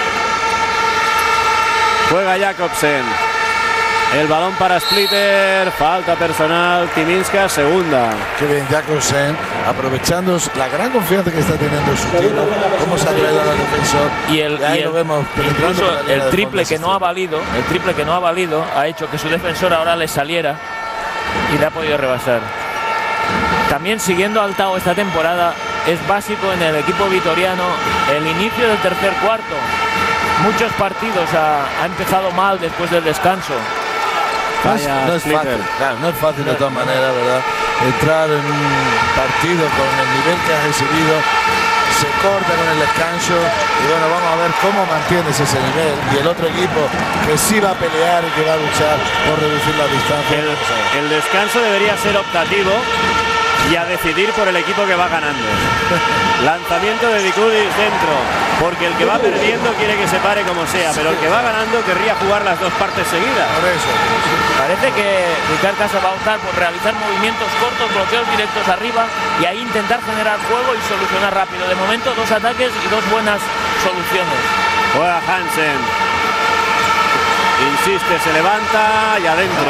Juega Jacobsen. El balón para Splitter, falta personal, Timinskas, segunda. Qué bien Jacobsen, aprovechando la gran confianza que está teniendo en su tiro, cómo se ha traído al defensor. Y lo vemos incluso el triple que no ha valido, ha hecho que su defensor ahora le saliera y le ha podido rebasar. También siguiendo al Tau esta temporada, es básico en el equipo vitoriano el inicio del tercer cuarto. Muchos partidos ha empezado mal después del descanso. No es fácil, claro, no es fácil de todas maneras, ¿verdad? Entrar en un partido con el nivel que has recibido, se corta con el descanso y bueno, vamos a ver cómo mantienes ese nivel y el otro equipo que sí va a pelear y que va a luchar por reducir la distancia. El descanso debería ser optativo y a decidir por el equipo que va ganando. Lanzamiento de Dikudis dentro, porque el que va perdiendo quiere que se pare como sea, pero el que va ganando querría jugar las dos partes seguidas. Por eso. Parece que Ricard Casa va a optar por realizar movimientos cortos, bloqueos directos arriba y ahí intentar generar juego y solucionar rápido. De momento 2 ataques y 2 buenas soluciones. Juega Hansen. Insiste, se levanta y adentro.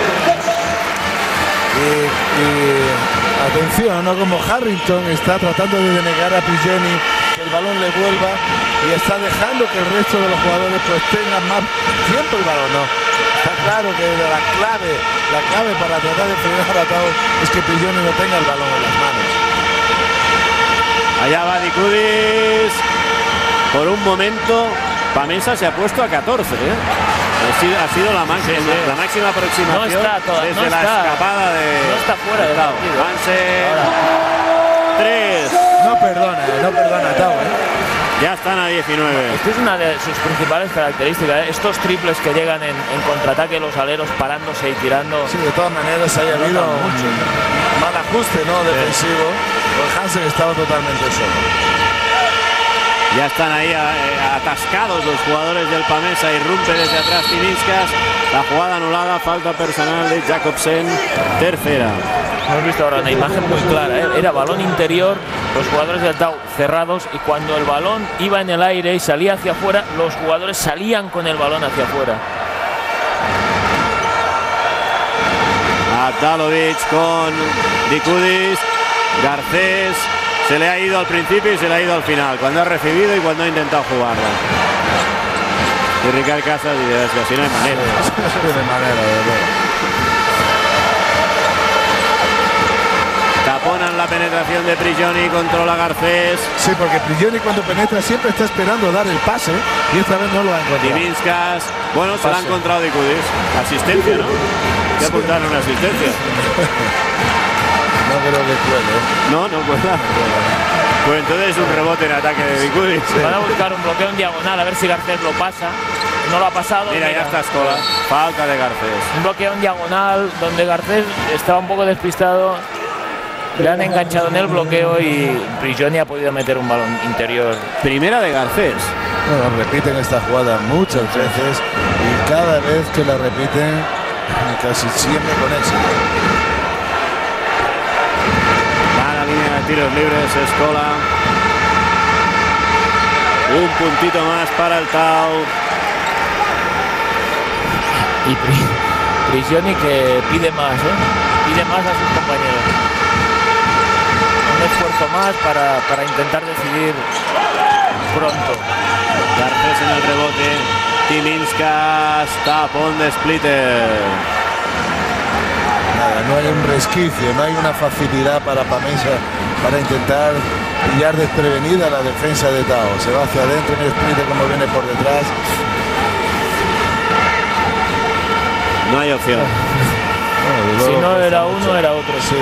Atención, ¿no? Como Harrington está tratando de denegar a Prigioni que el balón le vuelva y está dejando que el resto de los jugadores pues tengan más tiempo el balón, ¿no? Está claro que la clave para tratar de frenar a Tau es que Prigioni no tenga el balón en las manos. Allá va Dikudis. Por un momento Pamesa se ha puesto a 14, ¿eh? Ha sido la máxima aproximación desde la escapada de... No está fuera del partido. Hansen. 3. No perdona Tau, ¿eh? Ya están a 19. Esta es una de sus principales características, ¿eh? Estos triples que llegan en contraataque, los aleros parándose y tirando. Sí, de todas maneras haya habido un mal ajuste, ¿no? Defensivo. Pues Hansen estaba totalmente solo. Ya están ahí atascados los jugadores del Pamesa. Irrumpe desde atrás Timinskas. La jugada anulada, falta personal de Jacobsen. Tercera. Hemos visto ahora una imagen muy clara, ¿eh? Era balón interior, los jugadores del Tau cerrados y cuando el balón iba en el aire y salía hacia afuera, los jugadores salían con el balón hacia afuera. Dalovic con Dikudis. Garcés. Se le ha ido al principio y se le ha ido al final, cuando ha recibido y cuando ha intentado jugarla. Y Ricard Casa dice que así no hay manera. No hay manera, de verdad. Taponan la penetración de Prigioni, controla Garcés. Sí, porque Prigioni cuando penetra siempre está esperando dar el pase y esta vez no lo ha encontrado. Timinskas, bueno, se la ha encontrado Dikudis. Asistencia, ¿no? Que apuntaron una asistencia. No creo que cuele. No cuela. Pues entonces un rebote en ataque de Dikudis. Van a buscar un bloqueo en diagonal a ver si Garcés lo pasa. No lo ha pasado. Mira, ya está Scola. Falta de Garcés. Un bloqueo en diagonal donde Garcés estaba un poco despistado. Le han enganchado en el bloqueo y Prigioni ha podido meter un balón interior. Primera de Garcés. Bueno, repiten esta jugada muchas veces y cada vez que la repiten casi siempre con éxito. Tiros libres, Scola. Un puntito más para el Tau. Y Prigioni que pide más, ¿eh? Pide más a sus compañeros. Un esfuerzo más para intentar decidir pronto. Garcés en el rebote. Timinskas, tapón de Splitter. Nada, no hay un resquicio, no hay una facilidad para Pamesa para intentar pillar desprevenida la defensa de Tao. Se va hacia adentro, mira Splitter como viene por detrás. No hay opción. Si no era uno, era otro. Sí.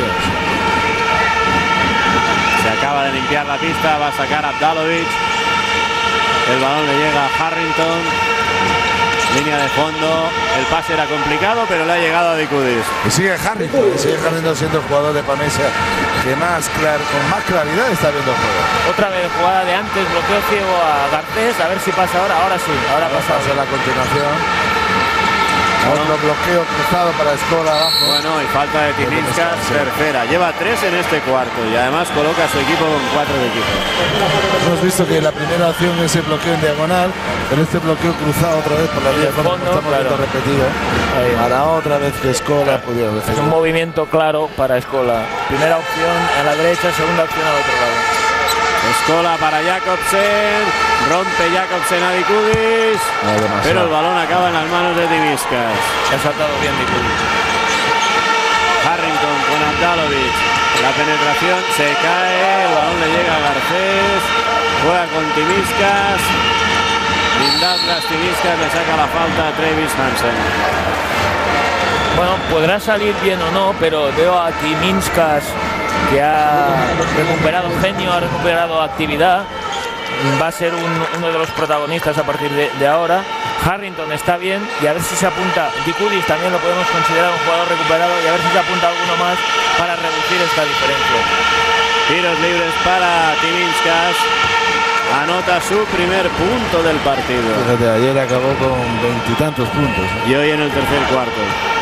Se acaba de limpiar la pista, va a sacar Abdalovic. El balón le llega a Harrington. Línea de fondo. El pase era complicado, pero le ha llegado a Dicudis. Y sigue Harrington siendo el jugador de Pamesa que con más claridad está viendo el juego. Otra vez jugada de antes, bloqueo ciego a Garcés, a ver si pasa ahora. Ahora sí, ahora pasa a la continuación. Otro bloqueo cruzado para Escola abajo. Bueno, y falta de Timinskas, tercera. Lleva 3 en este cuarto y además coloca a su equipo con 4 de equipo. Hemos visto que la primera opción es el bloqueo en diagonal, pero este bloqueo cruzado otra vez por la línea de fondo, estamos viendo repetido. Para otra vez que Escola pudiera defender. Es un movimiento claro para Escola. Primera opción a la derecha, segunda opción al otro lado. Escola para Jakobsen, rompe Jakobsen a Dicudis, pero el balón acaba en las manos de Timinskas. Ha saltado bien Dicudis. Harrington con Abdalovic, la penetración se cae, el balón le llega a Garcés, juega con Timinskas, Lindaugas, Timinskas le saca la falta a Travis Hansen. Bueno, podrá salir bien o no, pero veo a Timinskas que ha recuperado genio, ha recuperado actividad, va a ser uno de los protagonistas a partir de ahora. Harrington está bien y a ver si se apunta. Dicudis también lo podemos considerar un jugador recuperado y a ver si se apunta alguno más para reducir esta diferencia. Tiros libres para Timinskas, anota su primer punto del partido. Fíjate, ayer acabó con 20 y tantos puntos. Y hoy en el tercer cuarto.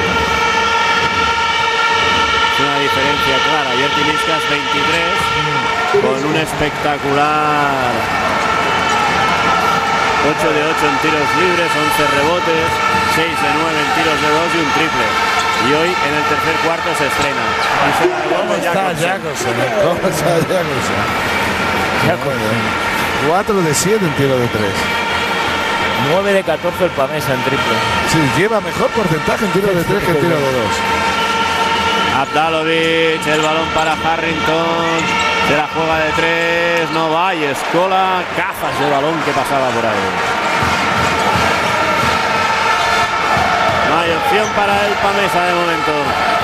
Una diferencia clara. Ayer Timinskas 23 con un espectacular 8 de 8 en tiros libres, 11 rebotes, 6 de 9 en tiros de 2 y un triple. Y hoy en el tercer cuarto se estrena. ¿Cómo está Jakobsen? ¿Cómo está Jakobsen? 4 de 7 en tiro de 3. 9 de 14 el Pamesa en triple. Sí, lleva mejor porcentaje en tiro de 3 que en tiro de 2. Abdalovic, el balón para Harrington, se la juega de 3, no va, y Escola caza ese balón que pasaba por ahí. No hay opción para el Pamesa de momento.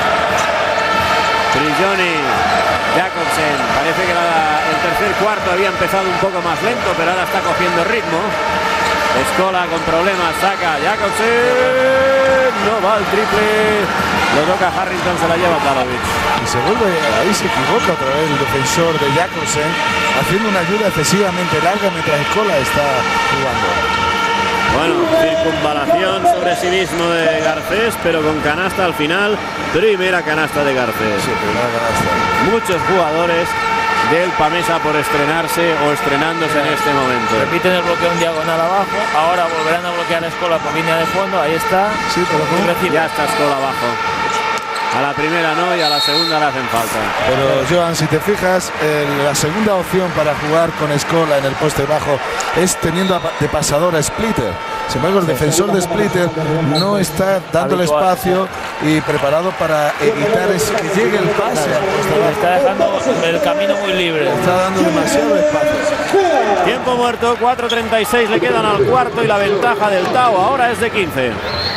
Prigioni, Jakobsen, parece que el tercer cuarto había empezado un poco más lento, pero ahora está cogiendo ritmo. Escola con problemas, saca Jakobsen, no va el triple, lo toca Harrington, se la lleva Abdalovic. Y se vuelve, ahí se equivoca otra vez el defensor de Jakobsen, haciendo una ayuda excesivamente larga mientras Escola está jugando. Bueno, circunvalación sobre sí mismo de Garcés, pero con canasta al final, primera canasta de Garcés. Sí, primera canasta. Muchos jugadores del Pamesa por estrenarse o estrenándose en este momento. Repiten el bloqueo en diagonal abajo, ahora volverán a bloquear a Escola por línea de fondo, ahí está. Sí, pero ya está Escola abajo. A la primera no y a la segunda le hacen falta. Pero Joan, si te fijas, la segunda opción para jugar con Escola en el poste bajo es teniendo de pasador a Splitter. Sin embargo, el defensor de Splitter no está dándole espacio y preparado para evitar que llegue el pase. Está dejando el camino muy libre. Está dando demasiado espacio. Tiempo muerto, 4:36 le quedan al cuarto y la ventaja del Tau ahora es de 15.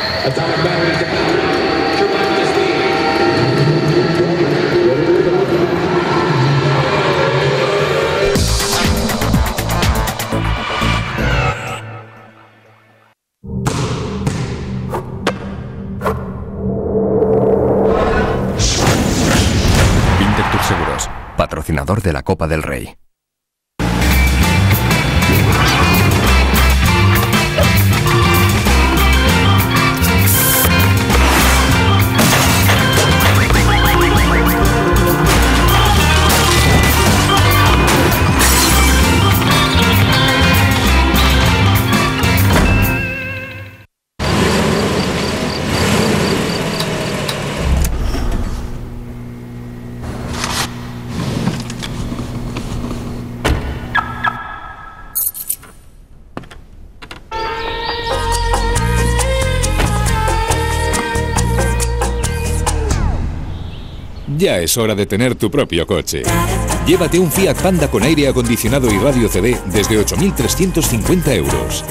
Seguros, patrocinador de la Copa del Rey. Ya es hora de tener tu propio coche. Llévate un Fiat Panda con aire acondicionado y radio CD desde 8.350 euros.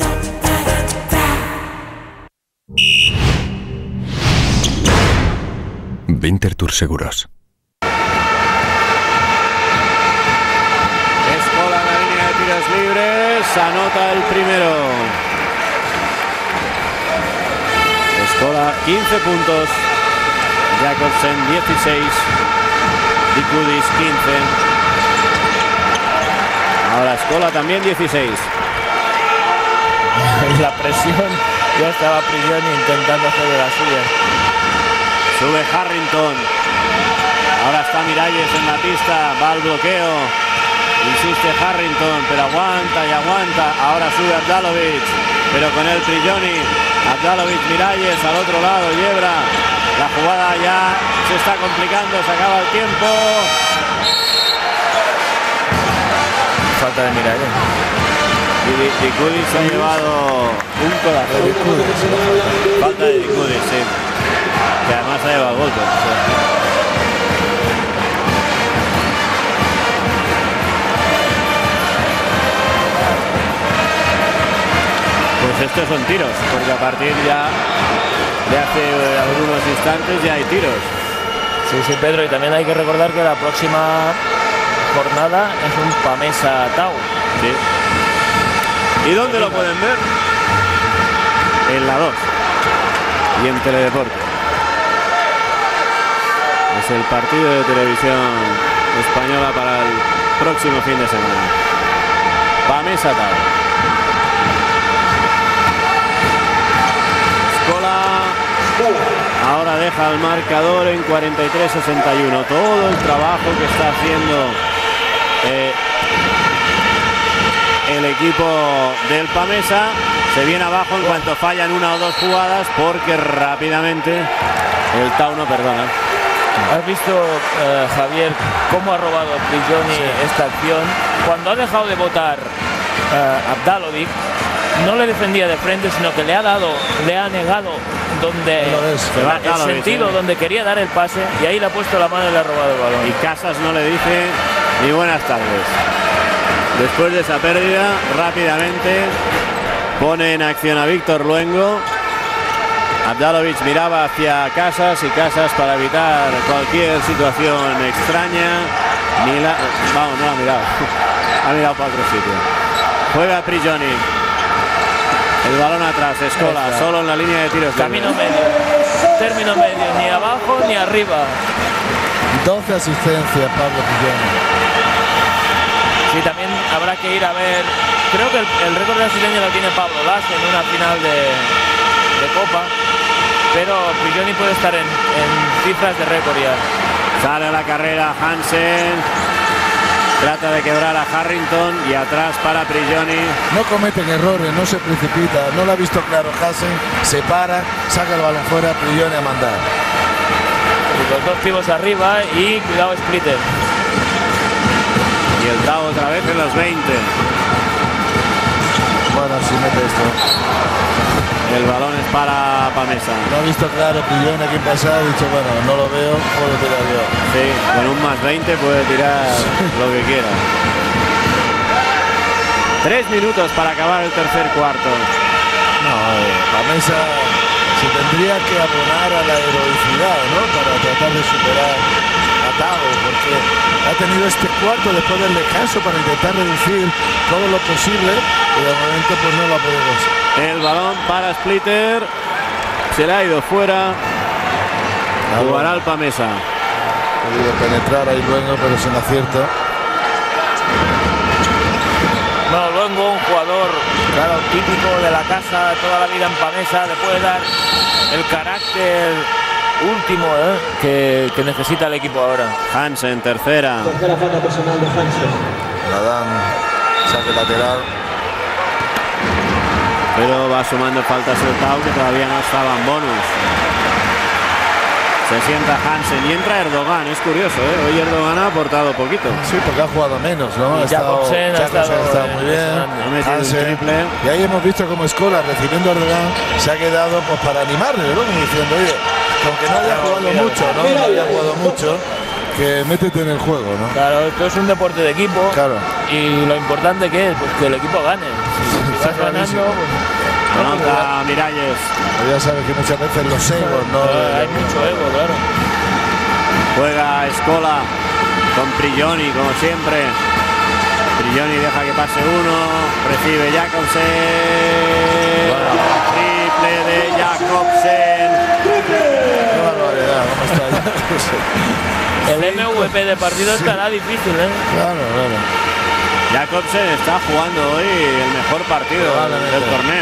Winterthur Seguros. Escola en la línea de tiros libres, anota el primero. Escola 15 puntos, Jacobsen 16, Dicudis 15. Ahora Escola también 16. La presión, ya estaba Prigioni intentando hacer de la suya. Sube Harrington. Ahora está Miralles en la pista, va al bloqueo. Insiste Harrington, pero aguanta y aguanta. Ahora sube Abdalovic, pero con él Prigioni. Abdalovic, Miralles al otro lado, Yebra. La jugada ya se está complicando, se acaba el tiempo. Falta de Miralles. Y Dicudis se ha llevado un codazo. Falta de Dicudis, sí. Que además ha llevado golpe. Sí. Pues estos son tiros, porque a partir ya de hace algunos instantes ya hay tiros. Sí, Pedro, y también hay que recordar que la próxima jornada es un Pamesa Tau. Sí. ¿Y dónde lo pueden ver? En la 2 y en Teledeporte. Es el partido de televisión española para el próximo fin de semana. Pamesa Tau. Ahora deja el marcador en 43-61. Todo el trabajo que está haciendo el equipo del Pamesa se viene abajo en cuanto fallan una o dos jugadas, porque rápidamente el Tau no perdona. ¿Has visto, Javier, cómo ha robado Prigioni esta acción? Cuando ha dejado de votar Abdalovic, no le defendía de frente, sino que le ha negado donde el sentido donde quería dar el pase, y ahí le ha puesto la mano y le ha robado el balón. Y Casas no le dice ni buenas tardes. Después de esa pérdida, rápidamente pone en acción a Víctor Luengo. Abdalovic miraba hacia Casas, y Casas, para evitar cualquier situación extraña, no ha mirado. Ha mirado para otro sitio. Juega Prigioni. El balón atrás, Escola, solo en la línea de tiros. Camino medio, término medio, ni abajo ni arriba. 12 asistencias, Pablo Prigioni. Sí, también habrá que ir a ver. Creo que el récord de asistencia lo tiene Pablo Las en una final de Copa, pero Prigioni puede estar en cifras de récord ya. Sale a la carrera Hansen. Trata de quebrar a Harrington, y atrás para Prigioni. No cometen errores, no se precipita, no lo ha visto claro Hansen, se para, saca el balón fuera, Prigioni a mandar. Y los dos pibos arriba, y cuidado Splitter. Y el Tau otra vez en los 20. Bueno, si mete esto. El balón es para Pamesa. No ha visto claro Prigioni aquí pasar, ha dicho, bueno, no lo veo, puedo tirar yo. Sí, con un más 20 puede tirar lo que quiera. 3 minutos para acabar el tercer cuarto. No, Pamesa se tendría que abonar a la heroicidad, ¿no? Para tratar de superar a Tau, porque ha tenido este cuarto después del descanso para intentar reducir todo lo posible, y de momento pues no lo ha podido conseguir. El balón para Splitter, se le ha ido fuera. Jugará el Pamesa. Ha podido penetrar ahí Luengo, pero sin acierto. No, Luengo, un jugador, claro, típico de la casa, toda la vida en Pamesa, le puede dar el carácter último que necesita el equipo ahora. Hansen, tercera. Tercera falta personal de Hansen. La dan, saque lateral. Pero va sumando faltas el Tau, que todavía no estaba en bonus. Se sienta Hansen y entra Erdogan. Es curioso, ¿eh? Hoy Erdogan ha aportado poquito. Sí, porque ha jugado menos, ¿no? Jacobsen ha estado muy bien. Ha metido un triple. Y ahí hemos visto como Escola, recibiendo a Erdogan, se ha quedado pues para animarle, ¿no? Como diciendo, oye, aunque no haya jugado mucho, ¿no? No había jugado mucho, que métete en el juego, ¿no? Claro, esto es un deporte de equipo. Claro. Y lo importante que es, pues que el equipo gane. Si vas ganando, pues, anota Miralles. Ya sabes que muchas veces los egos, ¿no? Hay mucho ego, claro. Juega Escola con Prigioni, como siempre. Prigioni deja que pase uno, recibe Jacobsen. Triple de Jacobsen. Qué barbaridad, ¿cómo está Jacobsen? El MVP de partido estará difícil, ¿eh? Claro. Jacobsen está jugando hoy el mejor partido del torneo,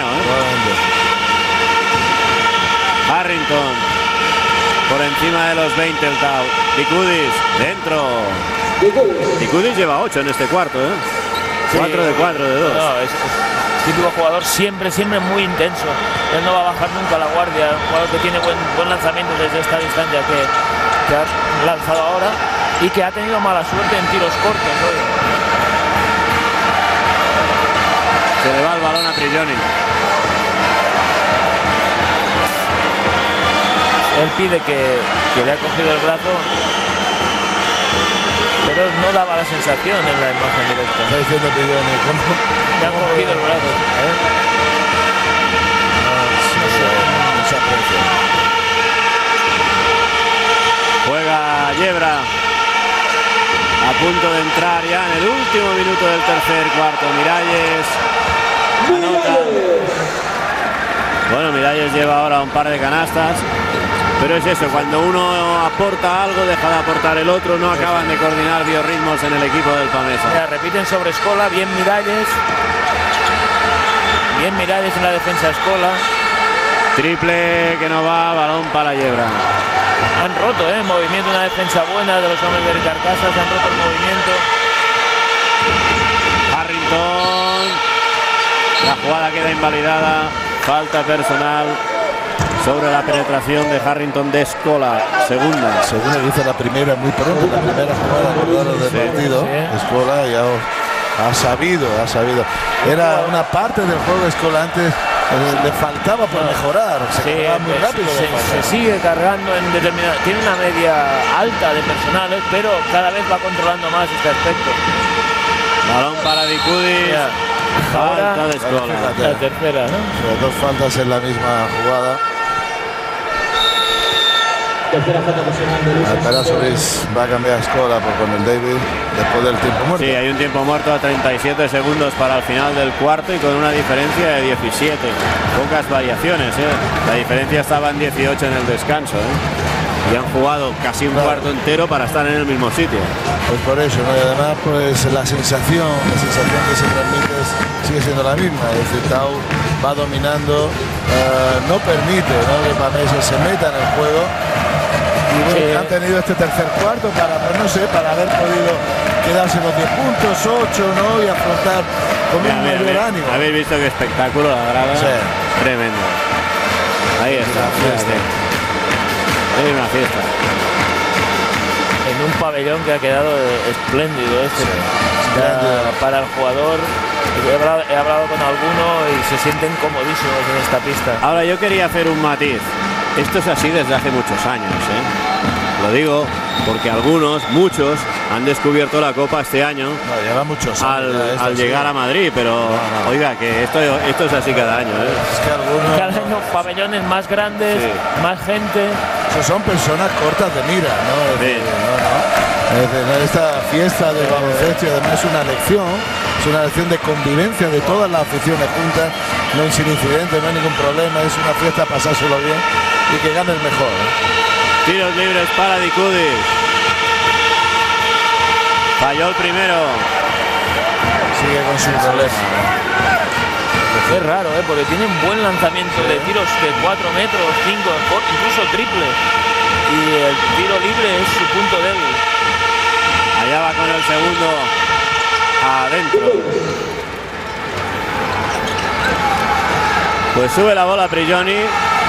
Harrington por encima de los 20 el Tau. Dicudis dentro. Dicudis lleva 8 en este cuarto, 4 de 4 de 2. No, es típico jugador siempre muy intenso. Él no va a bajar nunca la guardia. Un jugador que tiene buen lanzamiento desde esta distancia que ha lanzado ahora y que ha tenido mala suerte en tiros cortos hoy. Se le va el balón a Prigioni. Él pide que le ha cogido el brazo, pero no daba la sensación en la imagen directa. Está diciendo Prigioni, ¿cómo? Le ha cogido el brazo. No se aprecia. Juega Yebra. A punto de entrar ya en el último minuto del tercer cuarto. Miralles anota. Bueno, Miralles lleva ahora un par de canastas. Pero es eso, cuando uno aporta algo, deja de aportar el otro. No acaban de coordinar biorritmos en el equipo del Pamesa. Ya, repiten sobre Escola, bien Miralles. Bien Miralles en la defensa Escola. Triple que no va, balón para Yebra. Han roto el movimiento, una defensa buena de los hombres de Ricard Casas, han roto el movimiento. Harrington. La jugada queda invalidada. Falta personal sobre la penetración de Harrington de Escola. Segunda. Segunda que hizo la primera muy pronto, la primera jugada del partido. Escola ya ha sabido. Era una parte del juego de Escola antes. Le faltaba por mejorar, cargaba muy rápido. Se sigue cargando en determinada. Tiene una media alta de personales, pero cada vez va controlando más este aspecto. Balón para Dicudis. Falta de Escola. La tercera, ¿no? Dos faltas en la misma jugada. Tercera falta personal de Luis. Perasovic va a cambiar a Escola con el David después del tiempo muerto. Sí, hay un tiempo muerto a 37 segundos para el final del cuarto y con una diferencia de 17. Pocas variaciones, La diferencia estaba en 18 en el descanso, Y han jugado casi un cuarto entero para estar en el mismo sitio. Pues por eso, ¿no? Y además, pues la sensación que se transmite sigue siendo la misma. Es decir, Tau va dominando, no permite que Pamesa se meta en el juego. Y bueno, han tenido este tercer cuarto para, pues no sé, para haber podido quedarse los 10 puntos, 8, ¿no? Y afrontar con un mayor ánimo. Habéis visto qué espectáculo, la grada. Sí. Tremendo. Ahí está. Es una fiesta. En un pabellón que ha quedado espléndido para el jugador. He hablado con alguno y se sienten comodísimos en esta pista. Ahora yo quería hacer un matiz. Esto es así desde hace muchos años, Lo digo porque muchos, han descubierto la Copa este año. No, lleva muchos años al llegar a Madrid, pero oiga, que esto es así cada año, Es que algunos... Cada año pabellones más grandes, más gente. Son personas cortas de mira, ¿no? Esta fiesta de baloncesto y además es una lección de convivencia de todas las aficiones juntas, no es sin incidentes, no hay ningún problema, es una fiesta pasárselo bien y que gane el mejor. Tiros libres para Dicudis. Falló el primero. Sigue con su problema. Es raro, porque tiene un buen lanzamiento de tiros de 4 metros, 5, incluso triple. Y el tiro libre es su punto débil. Allá va con el segundo adentro. Pues sube la bola Prigioni.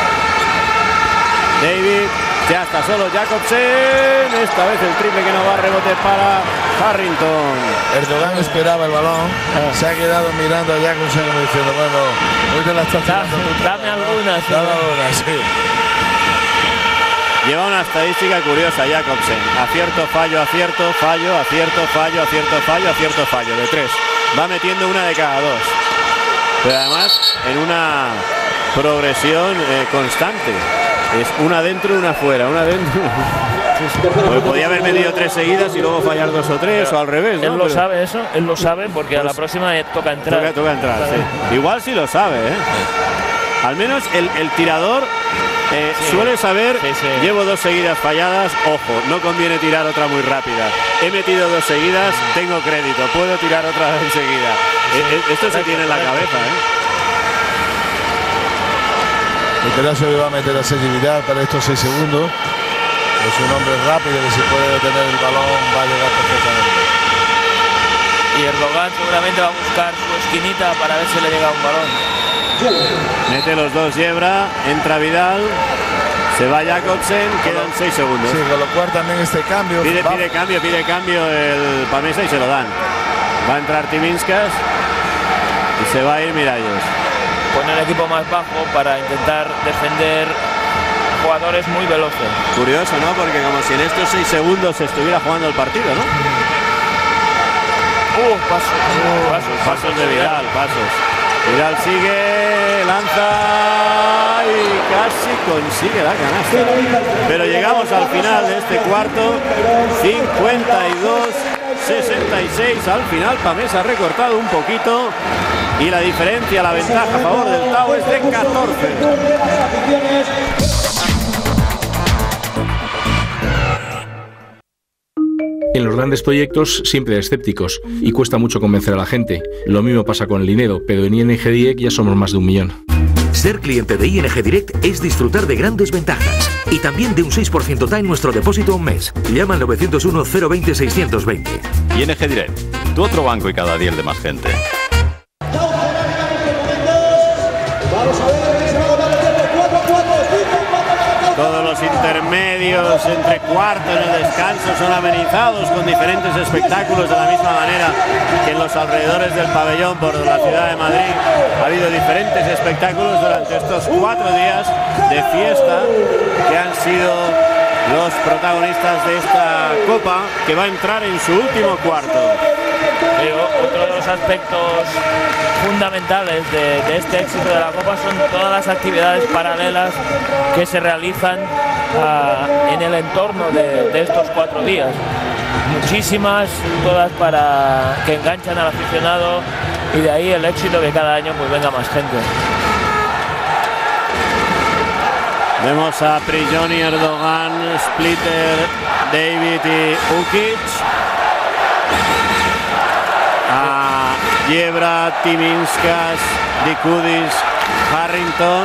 David, ya está solo Jacobsen. Esta vez el triple que no va, rebote para Harrington. Erdogan esperaba el balón, se ha quedado mirando a Jacobsen como diciendo, bueno, hoy te la estás tirando tú. Dame algunas. Dame algunas, sí. lleva una estadística curiosa Jacobsen. Acierto, fallo, acierto, fallo, acierto, fallo, acierto, fallo, acierto, fallo. De 3. Va metiendo una de cada 2. Pero además en una progresión constante. Es una dentro y una fuera, una dentro. Pues podía haber metido 3 seguidas y luego fallar 2 o 3 o al revés, ¿no? Él lo sabe eso, él lo sabe porque pues a la próxima toca entrar. Toca entrar, sí. Igual sí lo sabe, ¿eh? Al menos el tirador suele saber, llevo 2 seguidas falladas, ojo, no conviene tirar otra muy rápida. He metido 2 seguidas, tengo crédito, puedo tirar otra enseguida. Esto se tiene en la cabeza, ¿eh? Pedazo va a meter accesibilidad para estos 6 segundos. Es un hombre rápido que si puede detener el balón va a llegar perfectamente. Y Erdogan seguramente va a buscar su esquinita para ver si le llega un balón. Mete los 2 Yebra, entra Vidal, se va Jacobsen, quedan 6 segundos. Sí, con lo cual también este cambio. Pide cambio el Pamesa y se lo dan. Va a entrar Timinskas y se va a ir Miralles. Pone el equipo más bajo para intentar defender jugadores muy veloces. Curioso, ¿no? Porque como si en estos 6 segundos se estuviera jugando el partido, ¿no? Pasos de Vidal, pasos. Vidal sigue, lanza y casi consigue la canasta. Pero llegamos al final de este cuarto, 52-66. Al final Pamesa ha recortado un poquito y la diferencia, la ventaja a favor del Tau es de 14. En los grandes proyectos siempre hay escépticos y cuesta mucho convencer a la gente. Lo mismo pasa con el dinero, pero en ING Direct ya somos más de 1 millón. Ser cliente de ING Direct es disfrutar de grandes ventajas y también de un 6% TAE en nuestro depósito a un mes. Llama al 901 020 620. ING Direct, tu otro banco y cada día el de más gente. Todos los intermedios entre cuarto en el descanso son amenizados con diferentes espectáculos, de la misma manera que en los alrededores del pabellón por la ciudad de Madrid ha habido diferentes espectáculos durante estos 4 días de fiesta que han sido los protagonistas de esta Copa, que va a entrar en su último cuarto. Otro de los aspectos fundamentales de este éxito de la Copa son todas las actividades paralelas que se realizan en el entorno de estos 4 días. Muchísimas, todas para que enganchan al aficionado, y de ahí el éxito que cada año pues venga más gente. Vemos a Prigioni, Erdogan, Splitter, David y Ukic. A Yebra, Timinskas, Dikudis, Harrington.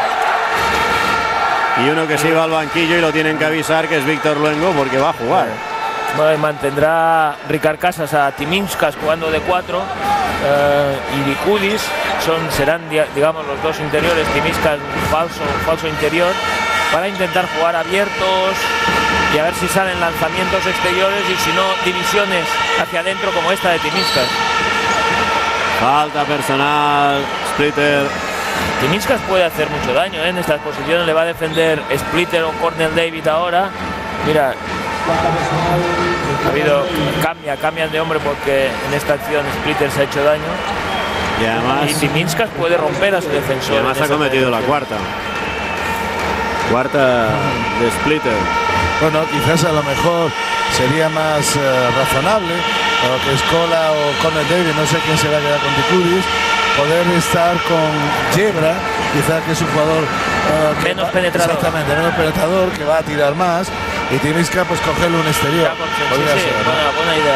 Y uno que se iba al banquillo y lo tienen que avisar, que es Víctor Luengo, porque va a jugar. Bueno, mantendrá Ricard Casas a Timinskas jugando de 4 y Dikudis serán digamos los 2 interiores. Timinskas un falso interior, para intentar jugar abiertos y a ver si salen lanzamientos exteriores y si no divisiones hacia adentro como esta de Timinskas. Falta personal, Splitter. Timinskas puede hacer mucho daño en estas posiciones, le va a defender Splitter o Cornel David ahora. Mira, cambian de hombre porque en esta acción Splitter se ha hecho daño. Y además Timinskas puede romper a su defensor. Y además ha cometido la cuarta de Splitter. Bueno, quizás a lo mejor sería más razonable para que Scola o Cornel David, no sé quién se va a quedar con Dikudis, poder estar con Yebra, quizás que es un jugador menos penetrador. Exactamente, menos penetrador, que va a tirar más, y Timinskas pues cogerle un exterior. Buena idea.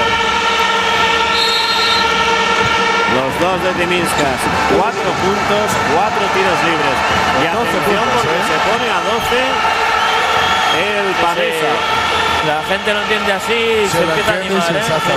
Los 2 de Timinskas, 4 puntos, 4 tiros libres. Y atención porque se pone a 12 el Pamesa. La gente lo entiende así, se empieza a animar.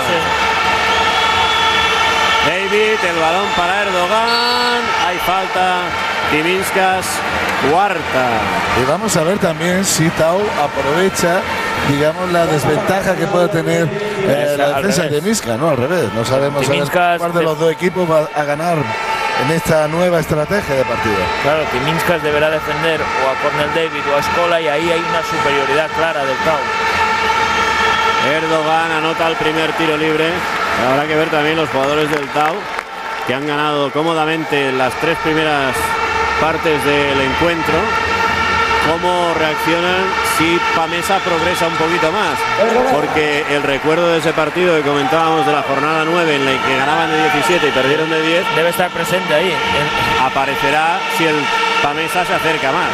David, el balón para Erdogan, hay falta, Timinskas, cuarta. Y vamos a ver también si Tau aprovecha, digamos, la desventaja que puede tener la defensa de Timinskas, no al revés. No sabemos cuál de los 2 equipos va a ganar en esta nueva estrategia de partido. Claro, Timinskas deberá defender o a Cornell David o a Scola, y ahí hay una superioridad clara del Tau. Erdogan anota el primer tiro libre. Habrá que ver también los jugadores del Tau, que han ganado cómodamente las 3 primeras partes del encuentro, cómo reaccionan si Pamesa progresa un poquito más, porque el recuerdo de ese partido que comentábamos de la jornada 9, en la que ganaban de 17 y perdieron de 10, debe estar presente ahí. Aparecerá si el Pamesa se acerca más.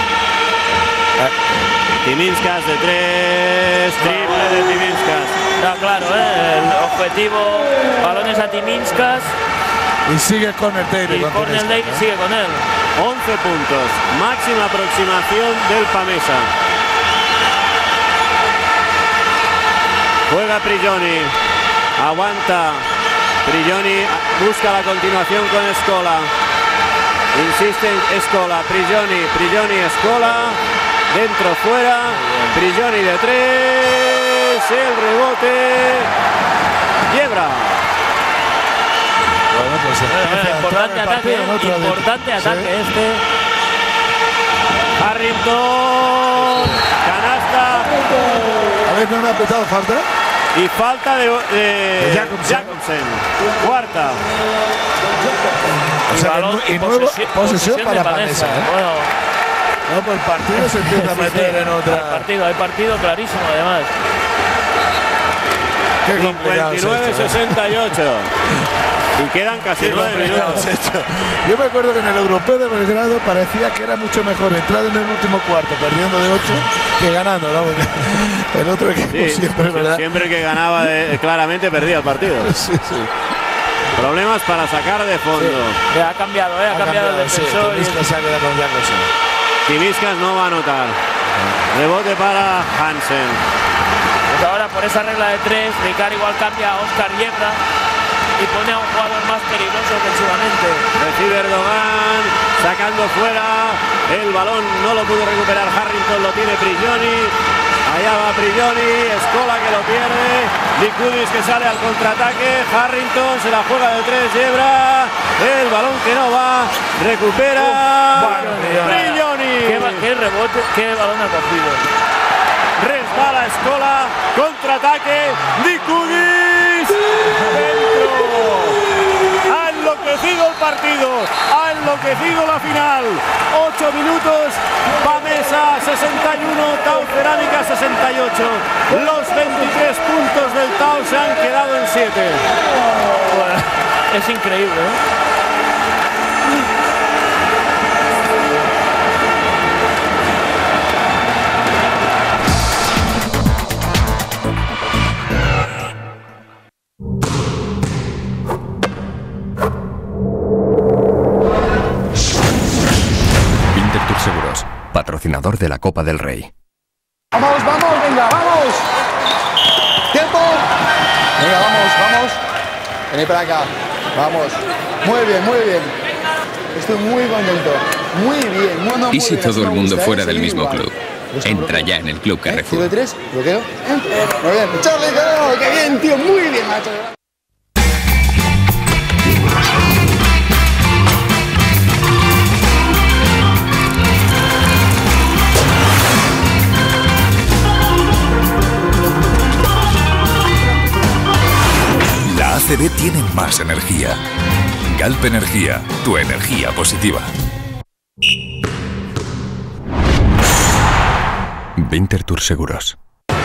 Timinskas de 3, triple de Timinskas. Está claro, el objetivo, balones a Timinskas. Y sigue Cornell David. Y Cornell David sigue con él. 11 puntos, máxima aproximación del Pamesa. Juega Prigioni, aguanta. Prigioni busca la continuación con Scola. Insiste en Scola, Prigioni, Scola. Dentro, fuera. Prigioni de 3. El rebote. Yebra. Bueno, pues importante ataque este. Harrington, canasta. A ver, no me ha apretado falta. Y falta de Jacobsen. Cuarta. O sea, y nuevo posesión para Pamesa. Bueno, no, pues el partido se empieza a meter en otra. Hay partido clarísimo además. 59-68. Y quedan casi 9 minutos. Yo me acuerdo que en el europeo de Belgrado parecía que era mucho mejor entrar en el último cuarto perdiendo de 8 que ganando, ¿no? Porque el otro equipo siempre, ¿verdad? Siempre que ganaba claramente perdía el partido. Sí. Problemas para sacar de fondo. Sí. Ha cambiado el defensor. Timinskas no va a anotar. Rebote para Hansen. Pues ahora por esa regla de 3, Ricard igual cambia a Oscar Yebra y pone a un jugador más peligroso ofensivamente. Recibe Erdogan, sacando fuera. El balón no lo pudo recuperar Harrington, lo tiene Prigioni. Allá va Prigioni, Scola que lo pierde. Likudis que sale al contraataque. Harrington se la juega de 3, Yebra. El balón que no va, recupera Prigioni. Qué rebote, qué balón ha cogido. Resbala Scola, contraataque, Likudis, dentro. Ha enloquecido el partido, ha enloquecido la final. 8 minutos, Pamesa 61, Tau Cerámica 68. Los 23 puntos del Tau se han quedado en 7. Bueno, es increíble, ¿eh? Seguros, patrocinador de la Copa del Rey. Vamos, venga, vamos. Tiempo. Venga, vamos. Venid para acá. Vamos. Muy bien. Estoy muy contento. Muy bien. ¿Y si todo el mundo fuera del mismo club? Entra ya en el Club Carrefour. ¿Tiro de 3? ¿Bloqueo? Muy bien. Charlie, qué bien, tío. Muy bien, macho. ACB tiene más energía. Galp Energía, tu energía positiva. Winterthur Seguros.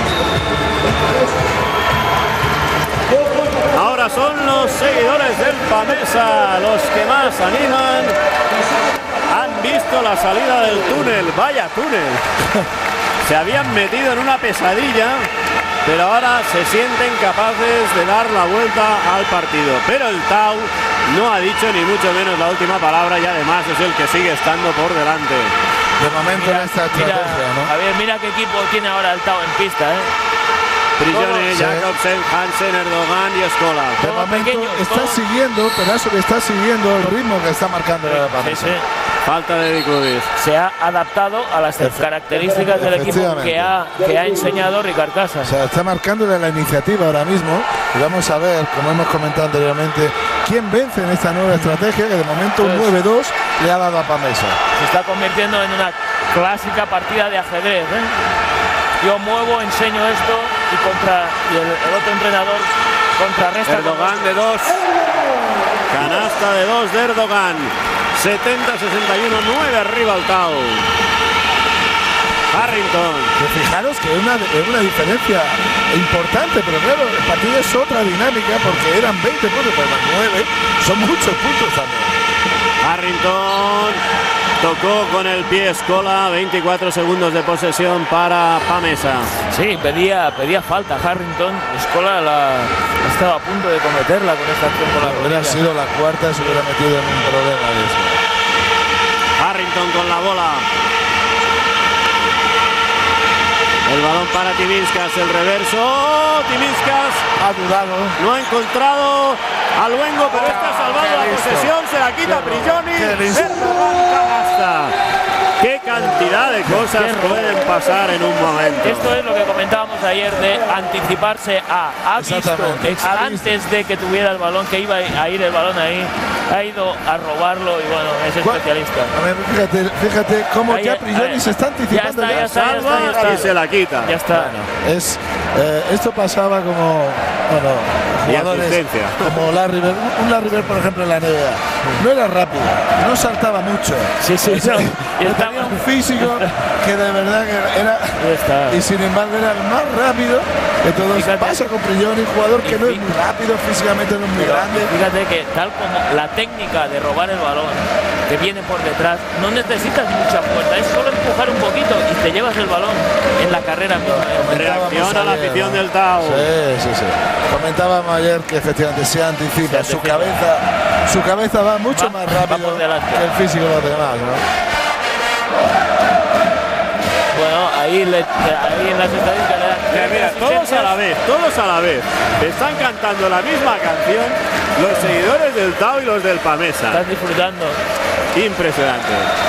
Ahora son los seguidores del Pamesa los que más animan. Han visto la salida del túnel. Vaya túnel. Se habían metido en una pesadilla, pero ahora se sienten capaces de dar la vuelta al partido. Pero el Tau no ha dicho ni mucho menos la última palabra y además es el que sigue estando por delante. De momento en esta estrategia, ¿no? Javier, mira qué equipo tiene ahora el Tau en pista, ¿eh? Prigioni, Jacobsen, Hansen, Erdogan y Scola. De momento está siguiendo, Pedazo que está siguiendo el ritmo que está marcando la Pamesa. Sí. Falta de Likudis. Se ha adaptado a las características del equipo que ha enseñado Ricard Casas. O sea, está marcándole la iniciativa ahora mismo Y vamos a ver, como hemos comentado anteriormente, quién vence en esta nueva estrategia, que de momento un 9-2 le ha dado a Pamesa. Se está convirtiendo en una clásica partida de ajedrez, ¿eh? Yo muevo, enseño esto y el otro entrenador contrarresta. Erdogan de 2. Canasta de 2 de Erdogan. 70-61, 9 arriba el Tau. Harrington. Fijaros que es una diferencia importante, pero claro, el partido es otra dinámica porque eran 20 puntos, pero más 9 son muchos puntos también. Harrington tocó con el pie Scola, 24 segundos de posesión para Pamesa. Sí, pedía falta Harrington. Scola estaba a punto de cometerla con esta acción con la rodilla. Hubiera sido la cuarta, se hubiera metido en un problema de eso. Harrington con la bola. El balón para Timinskas, el reverso. Timinskas ha dudado. No ha encontrado a Luengo, pero está salvando la posesión. Se la quita Prigioni. Canasta. Qué cantidad de cosas pueden pasar en un momento. Esto es lo que comentábamos ayer de anticiparse ha visto antes de que tuviera el balón, que iba a ir el balón ahí, ha ido a robarlo y bueno, es especialista. A ver, fíjate cómo ya Prigioni se está anticipando. Ya está. Y se la quita. Ya está. Bueno, esto pasaba como jugadores como un Larry Bird, por ejemplo, en la NBA. No era rápido, no saltaba mucho. Sí. Tenía un físico que de verdad que era. Y sin embargo era el más rápido de todos. Pasa con Prigioni, un jugador que no es muy rápido, físicamente no es muy grande. Fíjate que tal como la técnica de robar el balón que viene por detrás, no necesitas mucha fuerza, es solo empujar un poquito y te llevas el balón en la carrera misma. Reacciona la afición del Tau. Sí. Comentábamos ayer que efectivamente se anticipa. Su cabeza va mucho más rápido que el físico de los demás, ¿no? Bueno, ahí en las estadísticas mira, todos a la vez. Están cantando la misma canción los seguidores del Tau y los del Pamesa. Están disfrutando. Impresionante.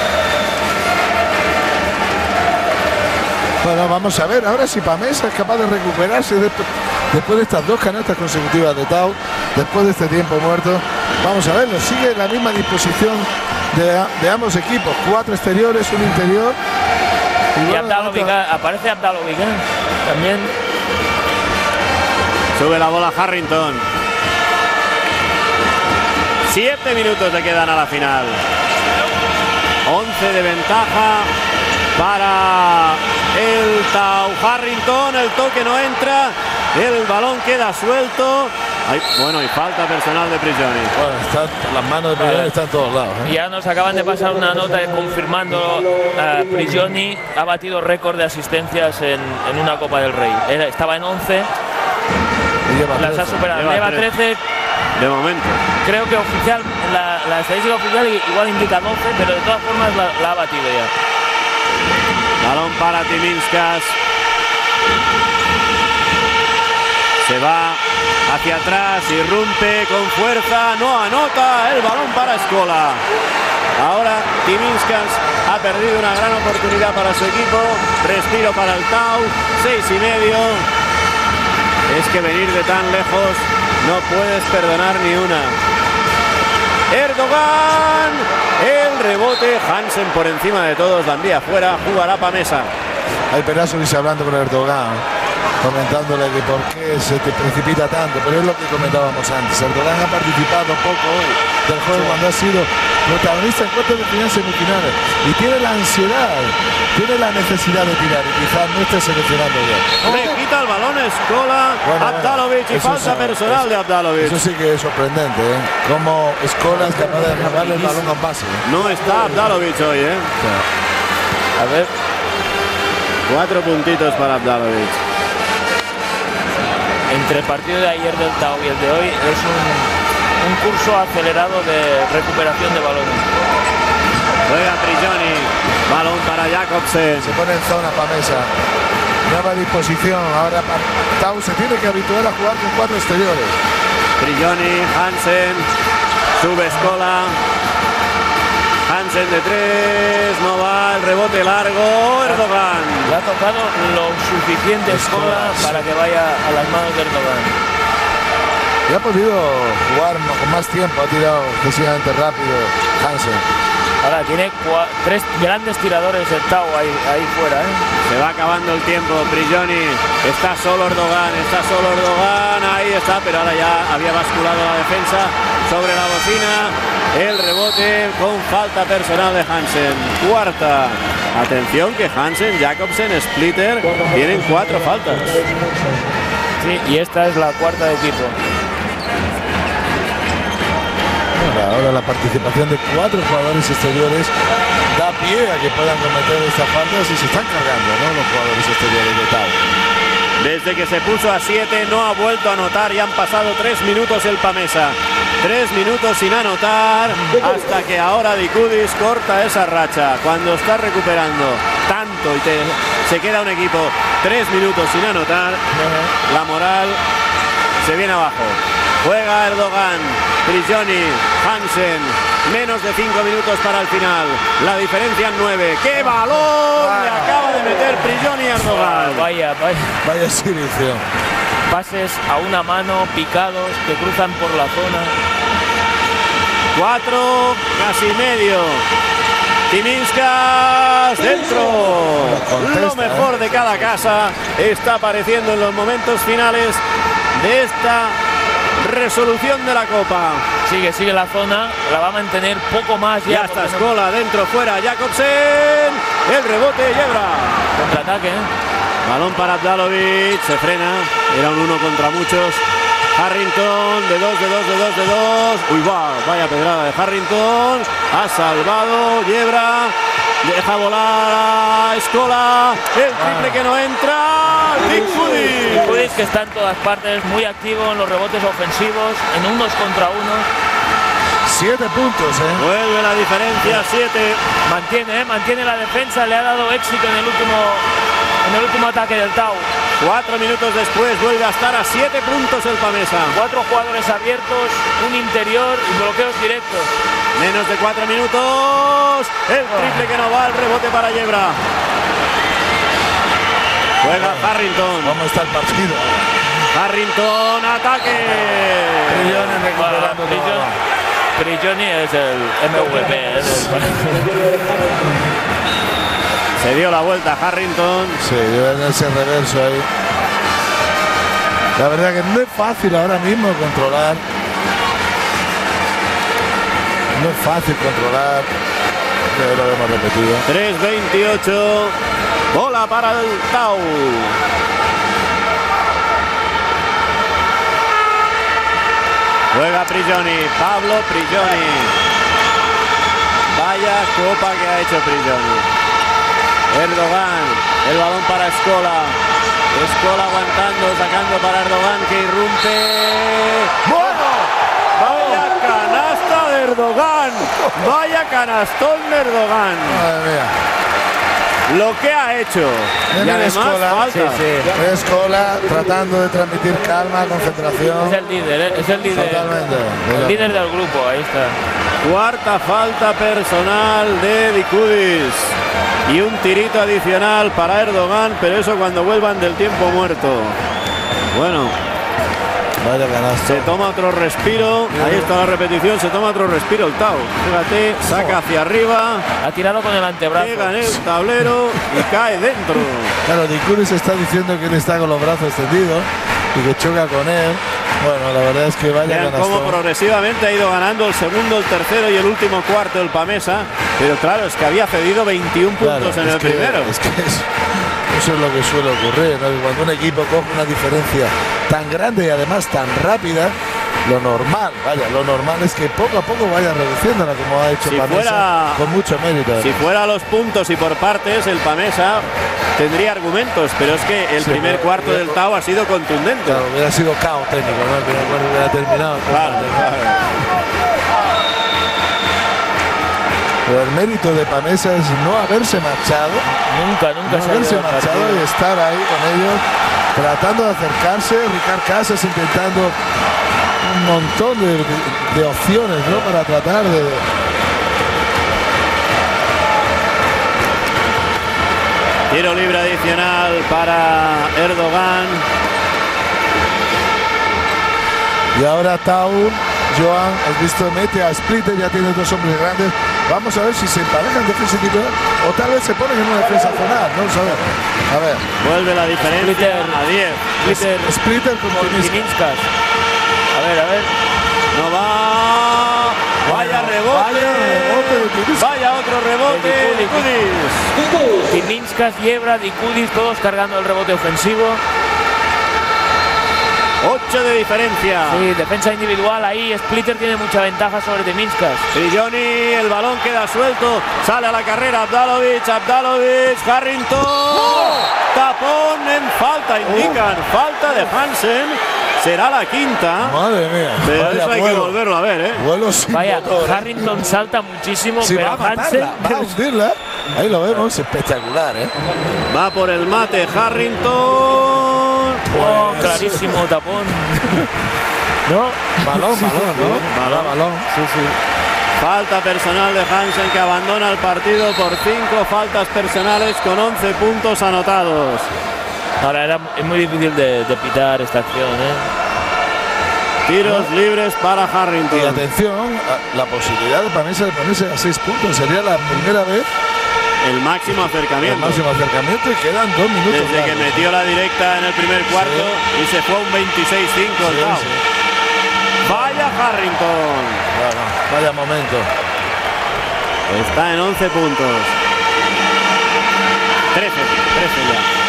Bueno, vamos a ver ahora si Pamesa es capaz de recuperarse después de estas dos canastas consecutivas de Tau, después de este tiempo muerto. Vamos a verlo, sigue la misma disposición de ambos equipos, 4 exteriores, un interior. Y aparece Abdalovic también. Sube la bola Harrington. 7 minutos le quedan a la final. 11 de ventaja para el Tau. Harrington, el toque no entra, el balón queda suelto. Y falta personal de Prigioni. Bueno, las manos de Prigioni están en todos lados. Ya nos acaban de pasar una nota confirmando Prigioni ha batido récord de asistencias en una Copa del Rey. Estaba en 11. Las ha superado. Lleva 13. De momento. Creo que oficial, la estadística oficial igual indica 12, pero de todas formas la ha batido ya. Balón para Timinskas. Se va hacia atrás, irrumpe con fuerza, no anota, el balón para Scola. Ahora Timinskas ha perdido una gran oportunidad para su equipo. Respiro para el Tau, 6,5. Es que venir de tan lejos no puedes perdonar ni una. Erdogan, el rebote, Hansen por encima de todos, la envía afuera, jugará Pamesa. Hay Perasovic hablando con Erdogan, comentándole que por qué se te precipita tanto, pero es lo que comentábamos antes. Erdogan ha participado poco hoy del juego cuando ha sido protagonista en cuartos de final, semifinales, y tiene la ansiedad, tiene la necesidad de tirar y quizás no esté seleccionando bien. Le quita el balón Scola, Abdalovic y falta personal de Abdalovic. Eso sí que es sorprendente, ¿eh? Cómo Scola es capaz de robarle el balón a un base. No está Abdalovic hoy, ¿eh? A ver. 4 puntitos para Abdalovic. Entre el partido de ayer del Tau y el de hoy es un curso acelerado de recuperación de balones. Juega Prigioni, balón para Jakobsen. Se pone en zona Pamesa. Nueva disposición. Ahora Tau se tiene que habituar a jugar con 4 exteriores. Prigioni, Hansen, sube Scola. Hansen de 3, no va, el rebote largo, Erdogan. Le ha tocado lo suficiente Scola para que vaya a las manos de Erdogan. Y ha podido jugar con más tiempo, ha tirado excesivamente rápido Hansen. Ahora tiene 3 grandes tiradores el Tau ahí fuera, ¿eh? Se va acabando el tiempo, Prigioni. Está solo Erdogan, ahí está, pero ahora ya había basculado la defensa sobre la bocina. El rebote con falta personal de Hansen. Cuarta. Atención que Hansen, Jacobsen, Splitter tienen 4 faltas. Sí, y esta es la cuarta de equipo. Ahora la participación de 4 jugadores exteriores da pie a que puedan cometer estas faltas y se están cargando, ¿no?, los jugadores exteriores de Tau. Desde que se puso a 7 no ha vuelto a anotar y han pasado 3 minutos el Pamesa. 3 minutos sin anotar hasta que ahora Dikudis corta esa racha. Cuando está recuperando tanto y se queda un equipo 3 minutos sin anotar, la moral se viene abajo. Juega Erdogan, Prigioni, Hansen, menos de 5 minutos para el final. La diferencia en 9. ¡Qué balón! Le acaba de meter Prigioni a Erdogan. Vaya exhibición. Pases a una mano, picados, que cruzan por la zona. 4, casi medio. Timinskas dentro. Lo mejor de cada casa está apareciendo en los momentos finales de esta resolución de la Copa. Sigue la zona, la va a mantener poco más ya está Scola, dentro, fuera, Jacobsen, el rebote, Yebra. Contraataque, balón para Abdalovic, se frena, era un 1 contra muchos. Harrington, de 2. Uy, vaya pedrada de Harrington. Ha salvado Yebra. Deja volar a Scola. El triple que no entra. Dikudis, que está en todas partes, muy activo en los rebotes ofensivos, en unos contra unos. 7 puntos, Vuelve la diferencia, 7. Mantiene la defensa, le ha dado éxito en el último ataque del Tau. 4 minutos después vuelve a estar a 7 puntos el Pamesa. 4 jugadores abiertos, un interior y bloqueos directos. Menos de 4 minutos. El triple que no va, el rebote para Yebra. Juega Harrington. ¿Cómo está el partido? Harrington, ataque. Prigioni es el MVP. Se dio la vuelta Harrington. Sí, dio en ese reverso ahí. La verdad que no es fácil ahora mismo controlar. No es fácil controlar. Ya lo hemos repetido. 3:28. Bola para el Tau. Juega Prigioni. Pablo Prigioni. Vaya copa que ha hecho Prigioni. Erdogan. El balón para Scola. Scola aguantando, sacando para Erdogan que irrumpe. ¡Bueno! ¡Vaya canasta de Erdogan! ¡Vaya canastón de Erdogan! Madre mía. Lo que ha hecho. Y además falta. Scola tratando de transmitir calma, concentración. Es el líder, Totalmente. El líder del grupo, ahí está. Cuarta falta personal de Dikudis. Y un tirito adicional para Erdogan, pero eso cuando vuelvan del tiempo muerto. Bueno. Vaya canasta. Se toma otro respiro. Ahí está la repetición. Se toma otro respiro el Tau. Fíjate, saca hacia arriba. Ha tirado con el antebrazo. Pega en el tablero y cae dentro. Claro, Dikudis está diciendo que él está con los brazos extendidos y que choca con él. Bueno, la verdad es que vaya canastón. Como progresivamente ha ido ganando el segundo, el tercero y el último cuarto el Pamesa. Pero claro, es que había cedido 21 puntos en el primero. Es que eso es lo que suele ocurrir, ¿no? Cuando un equipo coge una diferencia tan grande y además tan rápida, lo normal es que poco a poco vaya reduciéndola, como ha hecho Pamesa, con mucho mérito. Si fuera a los puntos y por partes, el Pamesa tendría argumentos, pero es que el primer cuarto del Tau ha sido contundente. Claro, hubiera sido caos técnico, ¿no? El primer cuarto hubiera terminado. Claro. Pero el mérito de Pamesa es no haberse marchado. Nunca no haberse marchado y estar ahí con ellos, tratando de acercarse. Ricard Casas intentando un montón de opciones, ¿no? Para tratar de... Tiro libre adicional para Erdogan. Y ahora Tau, Joan, has visto, mete a Splitter, ya tiene dos hombres grandes. Vamos a ver si se emparejan defensa individual o tal vez se ponen en una defensa zonal, no lo sabemos. A ver. Vuelve la diferencia a 10. Splitter con Timinskas. A ver. No va. Vaya rebote. Vaya otro rebote de Kudis. Timinskas, Yebra, Kudis, todos cargando el rebote ofensivo. 8 de diferencia. Sí, defensa individual ahí. Splitter tiene mucha ventaja sobre Timinskas. Johnny, el balón queda suelto. Sale a la carrera Abdalovic, Harrington. Tapón en falta, indican. Falta de Hansen. Será la quinta. Madre mía. Pero eso hay que volverlo a ver, Vaya, Harrington salta muchísimo, sí, pero Hansen va a hundirla. Ahí lo vemos, espectacular, Va por el mate Harrington. Clarísimo tapón. ¿No? Balón, ¿no? Balón. Sí. Falta personal de Hansen, que abandona el partido por 5 faltas personales con 11 puntos anotados. Ahora es muy difícil de pitar esta acción, Tiros libres para Harrington. Y atención, la posibilidad de ponerse a 6 puntos sería la primera vez. El máximo acercamiento. Y quedan 2 minutos. Desde que metió la directa en el primer cuarto y se fue a un 26-5 el Tau. Vaya Harrington. Vaya momento. Está en 11 puntos. 13 ya.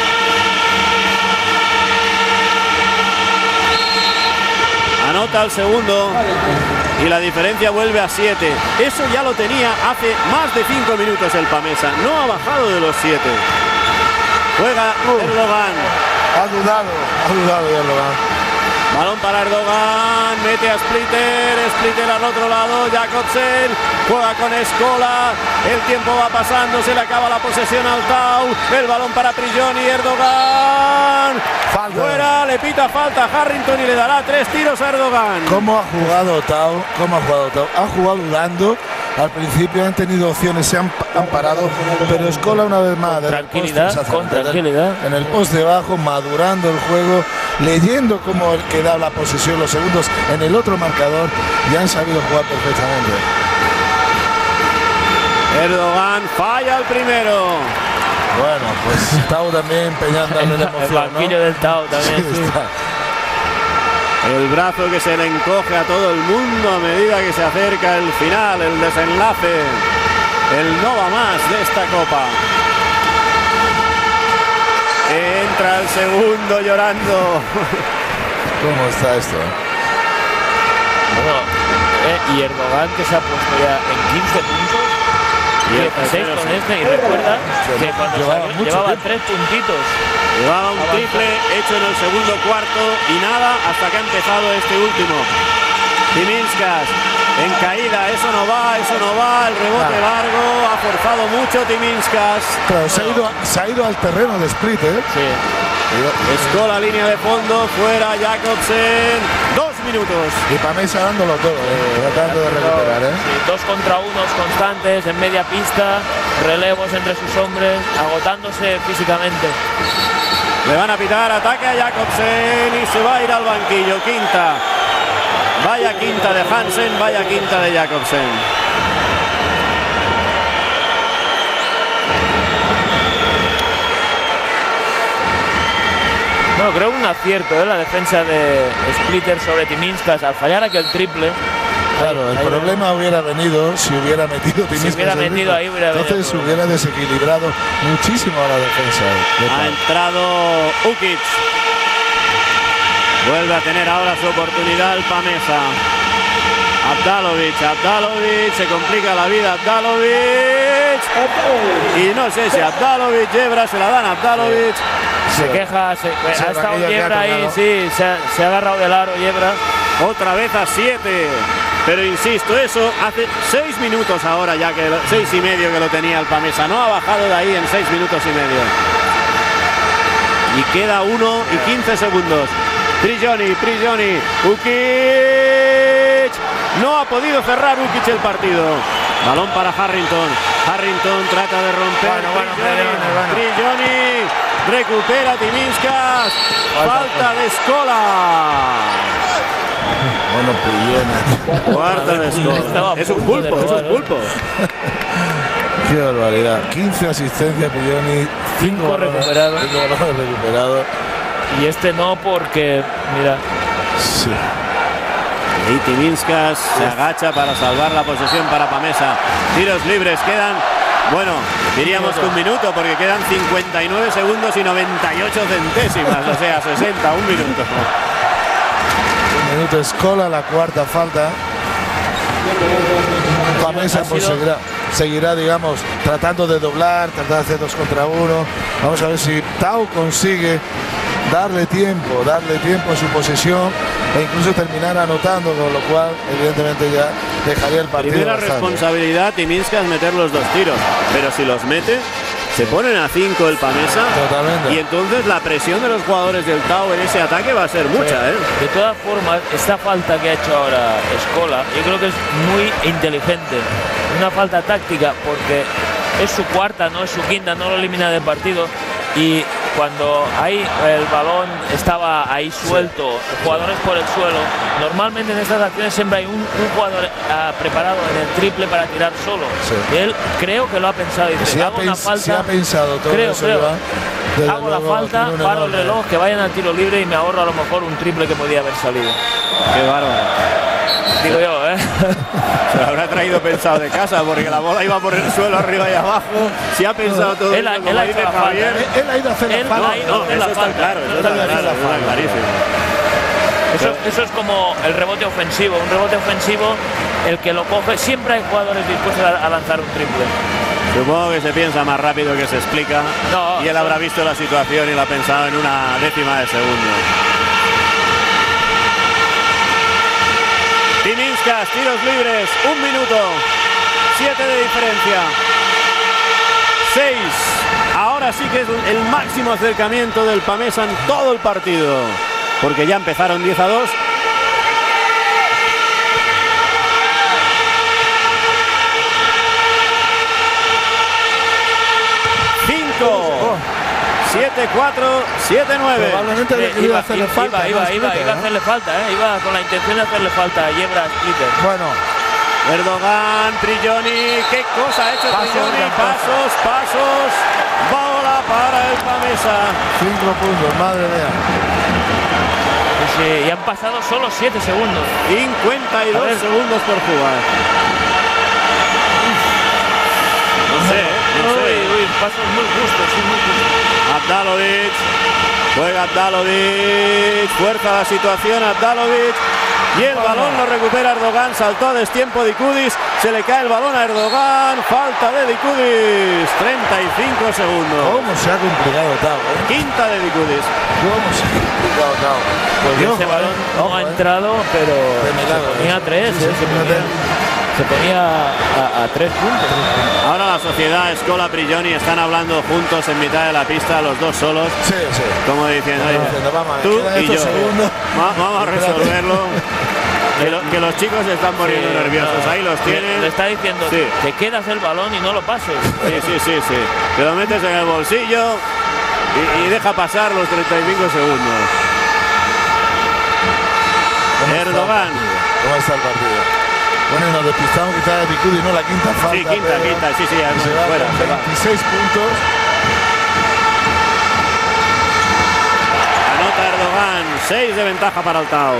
Anota el segundo y la diferencia vuelve a 7. Eso ya lo tenía hace más de 5 minutos el Pamesa. No ha bajado de los 7. Juega Erdogan. Ha dudado Erdogan. Balón para Erdogan, mete a Splitter al otro lado, Jakobsen, juega con Escola, el tiempo va pasando, se le acaba la posesión al Tau, el balón para Prigioni, Erdogan, fuera, le pita falta a Harrington y le dará 3 tiros a Erdogan. ¿Cómo ha jugado Tau? Ha jugado dudando. Al principio han tenido opciones, se han parado, pero Escola una vez más tranquilidad en el post debajo, madurando el juego, leyendo cómo queda la posesión, los segundos en el otro marcador, y han sabido jugar perfectamente. Erdogan falla el primero. Bueno, pues Tau también empeñando en la emoción. El banquillo del Tau también. Sí. El brazo que se le encoge a todo el mundo a medida que se acerca el final, el desenlace, el no va más de esta copa. Entra el segundo llorando. ¿Cómo está esto? Bueno, y Erdogan, que se ha puesto ya en 15 puntos. Y 16 con y recuerda que cuando llevaba 3 puntitos. Llevaba un triple hecho en el segundo cuarto y nada hasta que ha empezado este último. Timinskas en caída, eso no va, el rebote largo, ha forzado mucho Timinskas. Claro, se ha ido al terreno de Splitter. Sí. Escola, línea de fondo, fuera Jakobsen, 2 minutos. Y Pamesa dándolo todo, tratando de recuperar. Sí, 2 contra 1 constantes en media pista, relevos entre sus hombres, agotándose físicamente. Le van a pitar, ataque a Jakobsen y se va a ir al banquillo. Quinta. Vaya quinta de Hansen, vaya quinta de Jakobsen. No, creo un acierto la defensa de Splitter sobre Timinskas al fallar aquel triple. Claro, el problema hubiera venido si hubiera metido Timinskas. Si hubiera metido ahí, entonces hubiera desequilibrado muchísimo a la defensa. Ha entrado Ukic. Vuelve a tener ahora su oportunidad el Pamesa. Abdalovic, se complica la vida Abdalovic. Y no sé si Abdalovic, Yebra, se la dan a Abdalovic. Se queja, ha estado Yebra ahí, sí, se ha agarrado del aro Yebra. Otra vez a 7. Pero insisto, eso hace 6 minutos ahora ya, que 6 y medio que lo tenía el Pamesa. No ha bajado de ahí en 6 minutos y medio. Y queda 1 y 15 segundos. Prigioni, Ukic. No ha podido cerrar Ukic el partido. Balón para Harrington. Harrington trata de romper. Prigioni recupera Timinskas. Falta de Escola. Bueno, Puyoni. Cuarta de Escola. Es un pulpo, es un pulpo. Qué barbaridad. 15 asistencias, Puyoni. 5 recuperados. 5 balones recuperados. Y este no, porque, mira. Sí. Y Timinskas se agacha para salvar la posesión para Pamesa. Tiros libres quedan, bueno, diríamos que un minuto, porque quedan 59 segundos y 98 centésimas, o sea, 60, un minuto. Un minuto Escola, la cuarta falta. Pamesa pues seguirá, digamos, tratando de doblar, tratar de hacer 2 contra 1. Vamos a ver si Tau consigue darle tiempo a su posesión e incluso terminar anotando, con lo cual evidentemente ya dejaría el partido. Primera responsabilidad Timinskas meter los 2 tiros, pero si los mete se ponen a 5 el Pamesa. Totalmente. Y entonces la presión de los jugadores del Tau en ese ataque va a ser mucha. De todas formas, esta falta que ha hecho ahora Escola, yo creo que es muy inteligente, una falta táctica, porque es su cuarta, no es su quinta, no lo elimina del partido. Y cuando ahí el balón estaba ahí suelto, jugadores por el suelo, normalmente en estas acciones siempre hay un jugador preparado en el triple para tirar solo. Sí. Él creo que lo ha pensado. Dice, si hago una falta, si ha pensado todo creo. Hago la falta, paro el reloj, que vayan al tiro libre y me ahorro a lo mejor un triple que podía haber salido. Qué bárbaro. Digo yo, Se lo habrá traído pensado de casa, porque la bola iba por el suelo arriba y abajo. Si ha pensado todo él ha ido a hacer la falta. Él ha ido a hacer la falta. Eso está claro, clarísimo. Eso es como el rebote ofensivo. Un rebote ofensivo, el que lo coge, siempre hay jugadores dispuestos a lanzar un triple. Supongo que se piensa más rápido que se explica. Y él habrá visto la situación y la ha pensado en una décima de segundo. Timinskas, tiros libres, 1 minuto, 7 de diferencia, 6. Ahora sí que es el máximo acercamiento del Pamesa en todo el partido, porque ya empezaron 10-2. Oh. 7-4, 7-9. Probablemente iba a hacerle falta. Iba a hacerle falta, iba con la intención de hacerle falta a Yebra Splitter. Bueno, Erdogan, Prigioni, qué cosa ha hecho Prigioni. Pasos. Bola para el Pamesa. 5 puntos, madre mía. Sí, y han pasado solo 7 segundos. 52 segundos por jugar. No sé. Pasos muy justos, muy justos. Abdalovic, juega Abdalovic, fuerza la situación Abdalovic y el balón lo recupera Erdogan, saltó a destiempo Dikudis, se le cae el balón a Erdogan, falta de Dikudis, 35 segundos. ¿Cómo se ha complicado Tau? Quinta de Dikudis. ¿Cómo se ha complicado Tau? Pues ese balón no ha entrado, pero se ponía a 3, se ponía a 3 puntos. Ahora la sociedad Escola Prigioni están hablando juntos en mitad de la pista, los dos solos. Sí. Como diciendo, tú y yo. Vamos a resolverlo. Que los chicos se están poniendo nerviosos. Ahí los tienen. Le está diciendo, te quedas el balón y no lo pases. Sí. Te lo metes en el bolsillo y deja pasar los 35 segundos. Erdogan. ¿Cómo está el partido? Bueno, nos despistamos quizás de Dikudis, ¿no? La quinta falta. Sí, quinta, sí, se va fuera, 26 puntos. Anota Erdogan, 6 de ventaja para el Tau.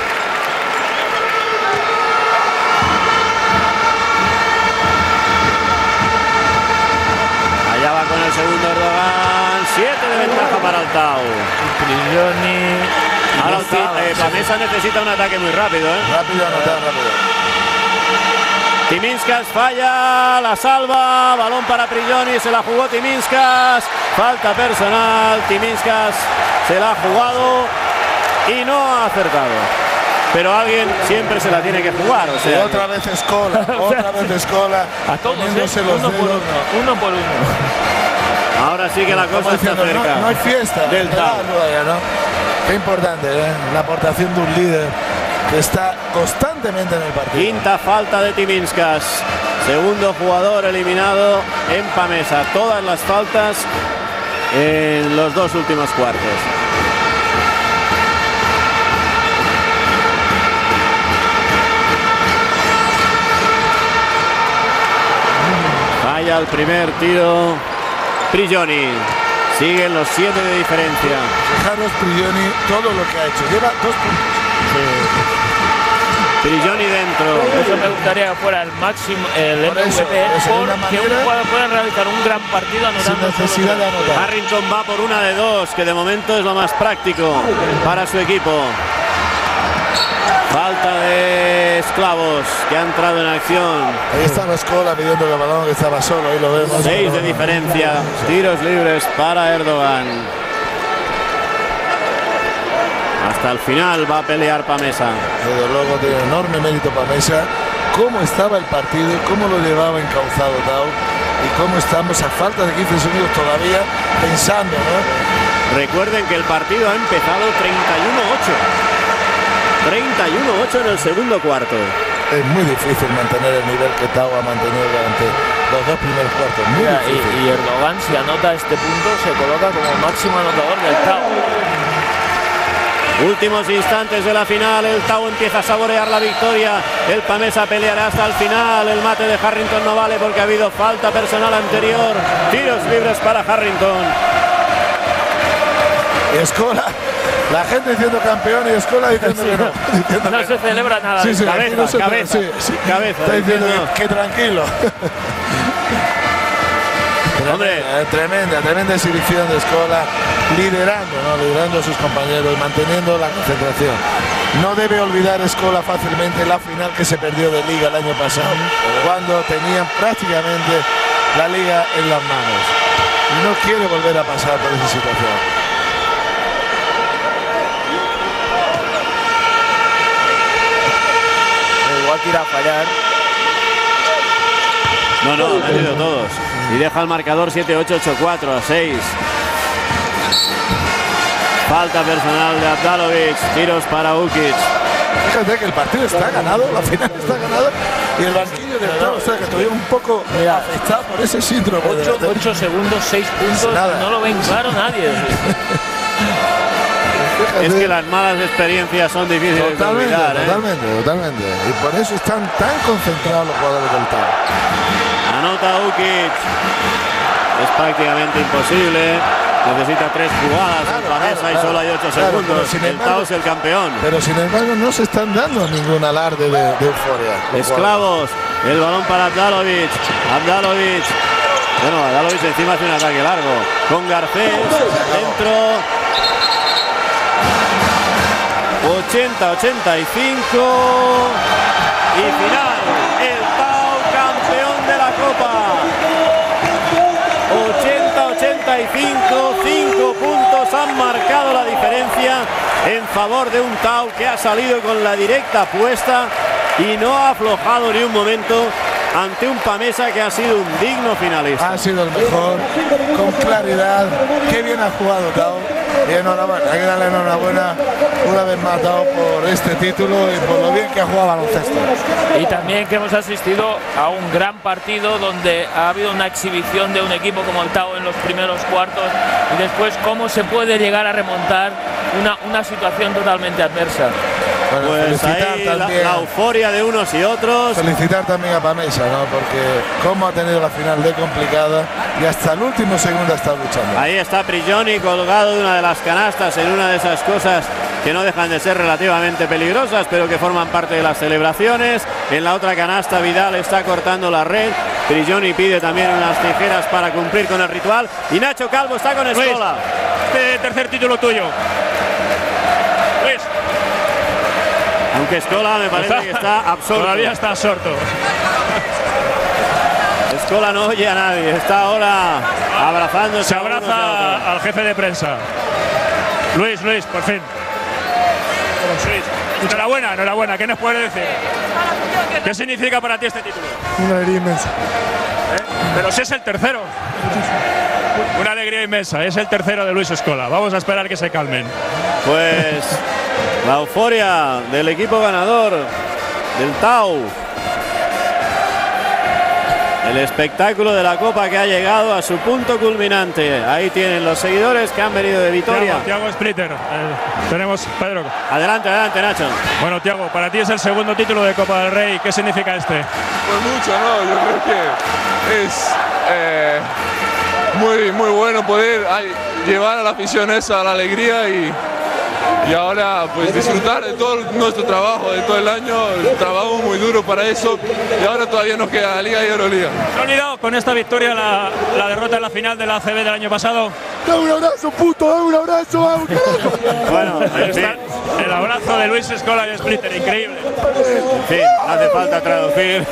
Allá va con el segundo Erdogan, 7 de ventaja para el Tau. Prigioni. Ahora Pamesa necesita un ataque muy rápido, Rápido, rápido. Timinskas falla, la salva, balón para Prigioni, se la jugó Timinskas, falta personal, Timinskas se la ha jugado y no ha acertado. Pero alguien siempre se la tiene que jugar, o sea. Otra vez Escola, a todos, poniéndose los dedos. Uno por uno. Ahora sí que la cosa está cerca. No hay fiesta. Del Tau. Qué importante, la aportación de un líder que está constantemente en el partido. Quinta falta de Timinskas, segundo jugador eliminado en Pamesa. Todas las faltas en los 2 últimos cuartos. falla el primer tiro Prigioni. Siguen los 7 de diferencia. Fijaros Prigioni todo lo que ha hecho. Lleva 2 puntos. Prigioni dentro. Eso me gustaría que fuera el máximo, el MVP, porque un jugador puede realizar un gran partido anotando sin necesidad de anotar. Harrington va por una de 2, que de momento es lo más práctico para su equipo. Falta de Esclavos, que ha entrado en acción. Ahí está la Escola pidiendo el balón, que estaba solo, ahí lo vemos. 6 de diferencia, tiros libres para Erdogan. Hasta el final va a pelear Pamesa. Desde luego tiene enorme mérito Pamesa. Cómo estaba el partido, cómo lo llevaba encauzado Tau y cómo estamos a falta de 15 segundos todavía pensando, ¿no? Recuerden que el partido ha empezado 31-8. 31-8 en el segundo cuarto. Es muy difícil mantener el nivel que Tau ha mantenido durante los 2 primeros cuartos. Muy difícil. Y Erdogan, si anota este punto, se coloca como máximo anotador del Tau. Últimos instantes de la final, el Tau empieza a saborear la victoria. El Pamesa peleará hasta el final. El mate de Harrington no vale porque ha habido falta personal anterior. Tiros libres para Harrington. Y Escola, la gente diciendo campeón y Escola diciendo que no. No se celebra nada. Sí, cabeza. Está diciendo que tranquilo. Hombre, tremenda exhibición de Escola, liderando a sus compañeros, manteniendo la concentración. No debe olvidar Escola fácilmente la final que se perdió de Liga el año pasado, cuando tenían prácticamente la Liga en las manos. Y no quiere volver a pasar por esa situación. Igual tira a fallar. No, ha metido todos. Y deja el marcador 7-8-8-4 a 6. Falta personal de Abdalovic. Tiros para Ukic. Fíjate que el partido está ganado, la final está ganada. Y el banquillo de Tau, o sea, que estuvo un poco afectado por ese síndrome. 8 segundos, 6 puntos. No lo ven claro nadie. Es que las malas experiencias son difíciles de olvidar. Totalmente. Y por eso están tan concentrados los jugadores del Tau. Anota Ukic. Es prácticamente imposible. Necesita 3 jugadas en Pamesa y solo hay 8 segundos. El Tau es el campeón. Pero sin embargo no se están dando ningún alarde de euforia. Esclavos. El balón para Abdalovic. Bueno, Abdalovic encima hace un ataque largo. Con Garcés dentro. 80-85 y final. El Tau campeón de la Copa. 80-85, 5 puntos han marcado la diferencia en favor de un Tau que ha salido con la directa puesta y no ha aflojado ni un momento ante un Pamesa que ha sido un digno finalista. Ha sido el mejor, con claridad. Qué bien ha jugado Tau. Y enhorabuena, hay que darle enhorabuena una vez más Tau por este título y por lo bien que ha jugado baloncesto. Y también que hemos asistido a un gran partido donde ha habido una exhibición de un equipo como el Tau en los primeros cuartos y después cómo se puede llegar a remontar una situación totalmente adversa. Bueno, pues ahí la euforia de unos y otros. Felicitar también a Pamesa, ¿no? Porque cómo ha tenido la final de complicada y hasta el último segundo ha estado luchando. Ahí está Prigioni colgado de una de las canastas en una de esas cosas que no dejan de ser relativamente peligrosas, pero que forman parte de las celebraciones. En la otra canasta Vidal está cortando la red. Prigioni pide también unas tijeras para cumplir con el ritual. Y Nacho Calvo está con Escola. Tercer título tuyo. Luis. Aunque Escola me parece que está absorto. Todavía está absorto. Escola no oye a nadie. Está ahora abrazándose. Se abraza al jefe de prensa. Luis, por fin. Luis, enhorabuena. ¿Qué nos puedes decir? ¿Qué significa para ti este título? Una alegría inmensa. Pero si es el tercero. Una alegría inmensa. Es el tercero de Luis Escola. Vamos a esperar que se calmen. Pues la euforia del equipo ganador, del Tau. El espectáculo de la Copa que ha llegado a su punto culminante. Ahí tienen los seguidores que han venido de Vitoria. Tiago Splitter. Tenemos Pedro. Adelante, Nacho. Bueno, Tiago, para ti es el segundo título de Copa del Rey. ¿Qué significa este? Pues mucho, ¿no? Yo creo que es muy bueno poder llevar a la afición esa, a la alegría y ahora pues disfrutar de todo nuestro trabajo, de todo el año, trabajamos muy duro para eso y ahora todavía nos queda Liga y Euroliga. ¿Se ha olvidado con esta victoria la derrota en la final de la ACB del año pasado? ¡Dame un abrazo, puto! ¡Dame un abrazo! ¡Vamos, carajo! Bueno, ahí está el abrazo de Luis Escola y Splitter, increíble. Sí, hace falta traducir.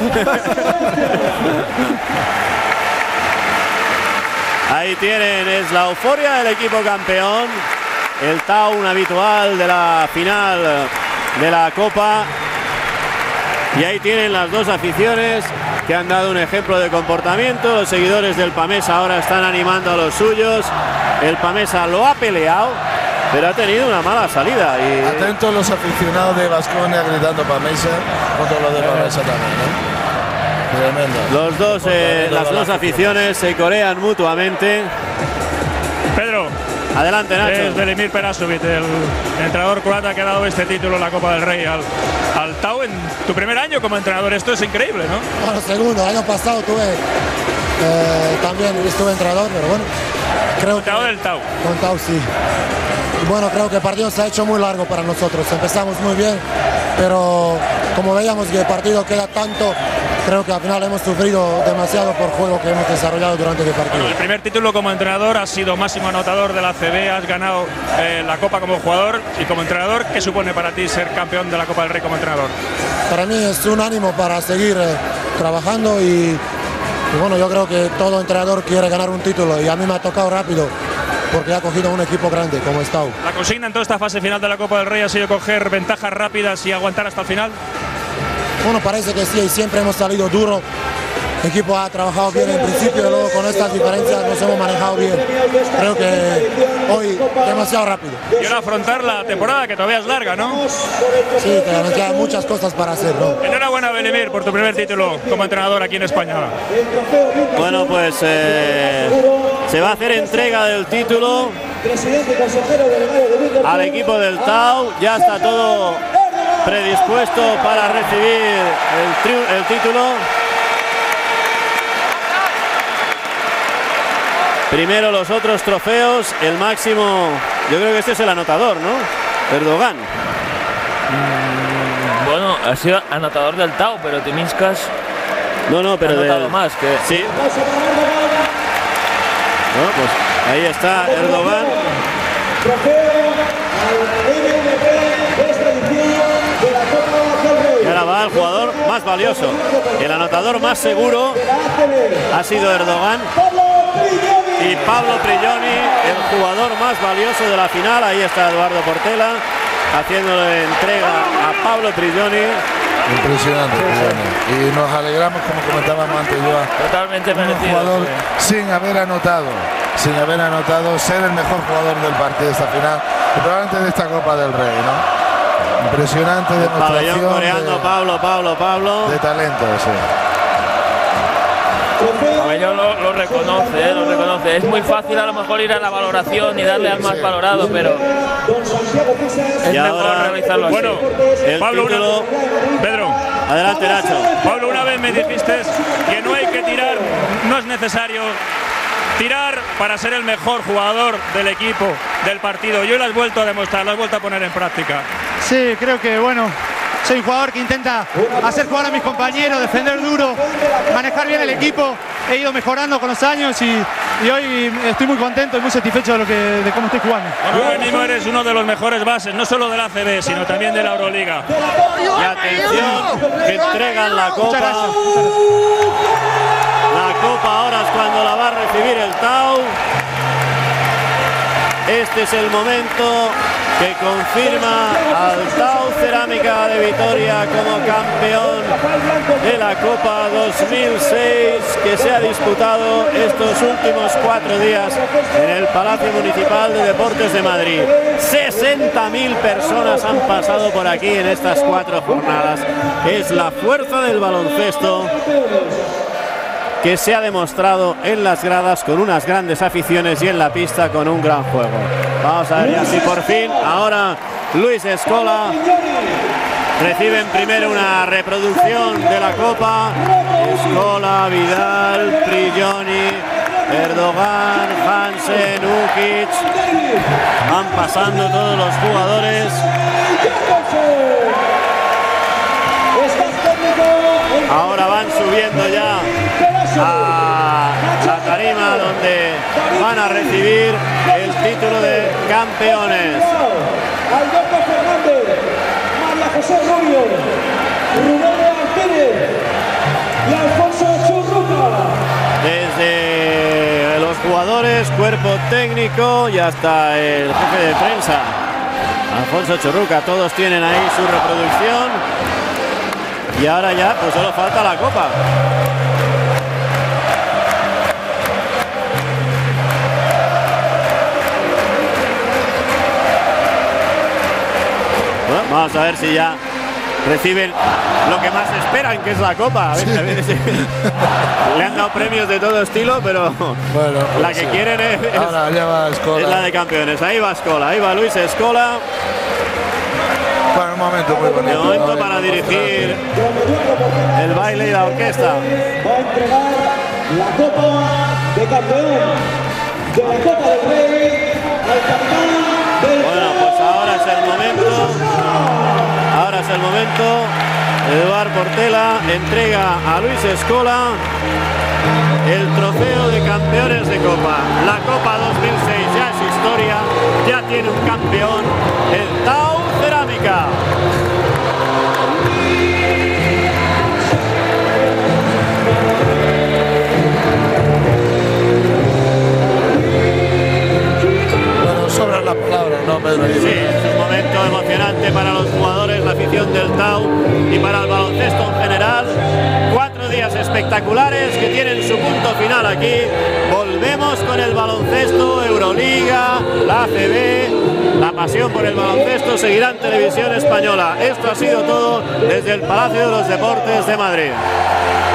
Ahí tienen, es la euforia del equipo campeón. El Tau, un habitual de la final de la Copa. Y ahí tienen las dos aficiones que han dado un ejemplo de comportamiento. Los seguidores del Pamesa ahora están animando a los suyos. El Pamesa lo ha peleado, pero ha tenido una mala salida. Y atentos los aficionados de Baskonia gritando Pamesa contra los de Pamesa también, ¿no? Tremendo. Los dos, las dos aficiones se corean mutuamente. Pedro. Adelante, Nacho. Es Velimir Perasovic, el entrenador croata que ha dado este título en la Copa del Rey al Tau en tu primer año como entrenador. Esto es increíble, ¿no? Bueno, segundo. El año pasado también estuve entrenador, pero bueno. Creo entrenador del Tau. Con Tau, sí. Bueno, creo que el partido se ha hecho muy largo para nosotros. Empezamos muy bien, pero como veíamos que el partido queda tanto, creo que al final hemos sufrido demasiado por juego que hemos desarrollado durante el partido. Bueno, el primer título como entrenador, has sido máximo anotador de la ACB, has ganado la Copa como jugador y como entrenador. ¿Qué supone para ti ser campeón de la Copa del Rey como entrenador? Para mí es un ánimo para seguir trabajando y bueno, yo creo que todo entrenador quiere ganar un título y a mí me ha tocado rápido porque ha cogido un equipo grande como Tau. ¿La consigna en toda esta fase final de la Copa del Rey ha sido coger ventajas rápidas y aguantar hasta el final? Bueno, parece que sí, y siempre hemos salido duro. El equipo ha trabajado bien en principio y luego con estas diferencias nos hemos manejado bien. Creo que hoy demasiado rápido. Y ahora afrontar la temporada que todavía es larga, ¿no? Sí, que nos quedan muchas cosas para hacer, ¿no? Enhorabuena, Velimir, por tu primer título como entrenador aquí en España. Bueno, pues se va a hacer entrega del título al equipo del Tau. Ya está todo predispuesto para recibir el título. Primero los otros trofeos, el máximo, yo creo que este es el anotador, ¿no? Erdogan. Bueno, ha sido anotador del Tau, pero Timiskas no, pero ha anotado más que... Sí. Bueno, pues ahí está Erdogan. Y ahora va el jugador más valioso. El anotador más seguro ha sido Erdogan. Y Pablo Prigioni, el jugador más valioso de la final. Ahí está Eduardo Portela haciéndole entrega a Pablo Prigioni. Impresionante, y nos alegramos, como comentábamos antes, totalmente un jugador sin haber anotado, ser el mejor jugador del partido de esta final y probablemente de esta Copa del Rey, ¿no? Impresionante demostración coreando Pablo de talento, sí. Pabellón lo reconoce, Es muy fácil a lo mejor ir a la valoración y darle al más valorado, pero es mejor realizarlo así. Bueno, Pablo, Pedro. Adelante, Nacho. Pablo, una vez me dijiste que no hay que tirar, no es necesario tirar para ser el mejor jugador del equipo, del partido. Yo lo has vuelto a demostrar, lo has vuelto a poner en práctica. Sí, creo que soy un jugador que intenta hacer jugar a mis compañeros, defender duro, manejar bien el equipo. He ido mejorando con los años y hoy estoy muy contento y muy satisfecho de cómo estoy jugando. Bueno, ahora mismo eres uno de los mejores bases, no solo de la ACB, sino también de la Euroliga. Y atención, que entregan la copa. La copa ahora es cuando la va a recibir el Tau. Este es el momento que confirma al Tau Cerámica de Vitoria como campeón de la Copa 2006, que se ha disputado estos últimos 4 días en el Palacio Municipal de Deportes de Madrid. 60.000 personas han pasado por aquí en estas 4 jornadas. Es la fuerza del baloncesto que se ha demostrado en las gradas con unas grandes aficiones y en la pista con un gran juego. Vamos a ver si por fin ahora Luis Escola reciben primero una reproducción de la Copa. Scola, Vidal, Prigioni, Erdogan, Hansen, Ukic. Van pasando todos los jugadores. Ahora van subiendo ya a la tarima donde van a recibir el título de campeones. Alberto Fernández, María José Rubio, Rubén Martínez y Alfonso Churruca. Desde los jugadores, cuerpo técnico y hasta el jefe de prensa, Alfonso Churruca, todos tienen ahí su reproducción. Y ahora ya, pues solo falta la Copa. Bueno, vamos a ver si ya reciben lo que más esperan, que es la Copa. A ver si le han dado premios de todo estilo, pero bueno, la que quieren ahora ya va Scola. Es la de campeones. Ahí va Scola, ahí va Luis Scola. Bueno, un momento muy bonito. De momento para dirigir el baile y la orquesta. Va a entregar la Copa de campeón de la Copa del Rey al capitán del... Bueno, pues ahora es el momento. Ahora es el momento. Eduard Portela entrega a Luis Scola el trofeo de campeones de Copa. La Copa 2006 ya es historia, ya tiene un campeón, el Tau Cerámica. Bueno, sobran las palabras, ¿no, Pedro? Sí, es un momento emocionante para los jugadores, la afición del Tau y para el baloncesto en general. 4 días espectaculares que tienen su punto final aquí. Volvemos con el baloncesto, Euroliga, la ACB, la pasión por el baloncesto seguirá en Televisión Española. Esto ha sido todo desde el Palacio de los Deportes de Madrid.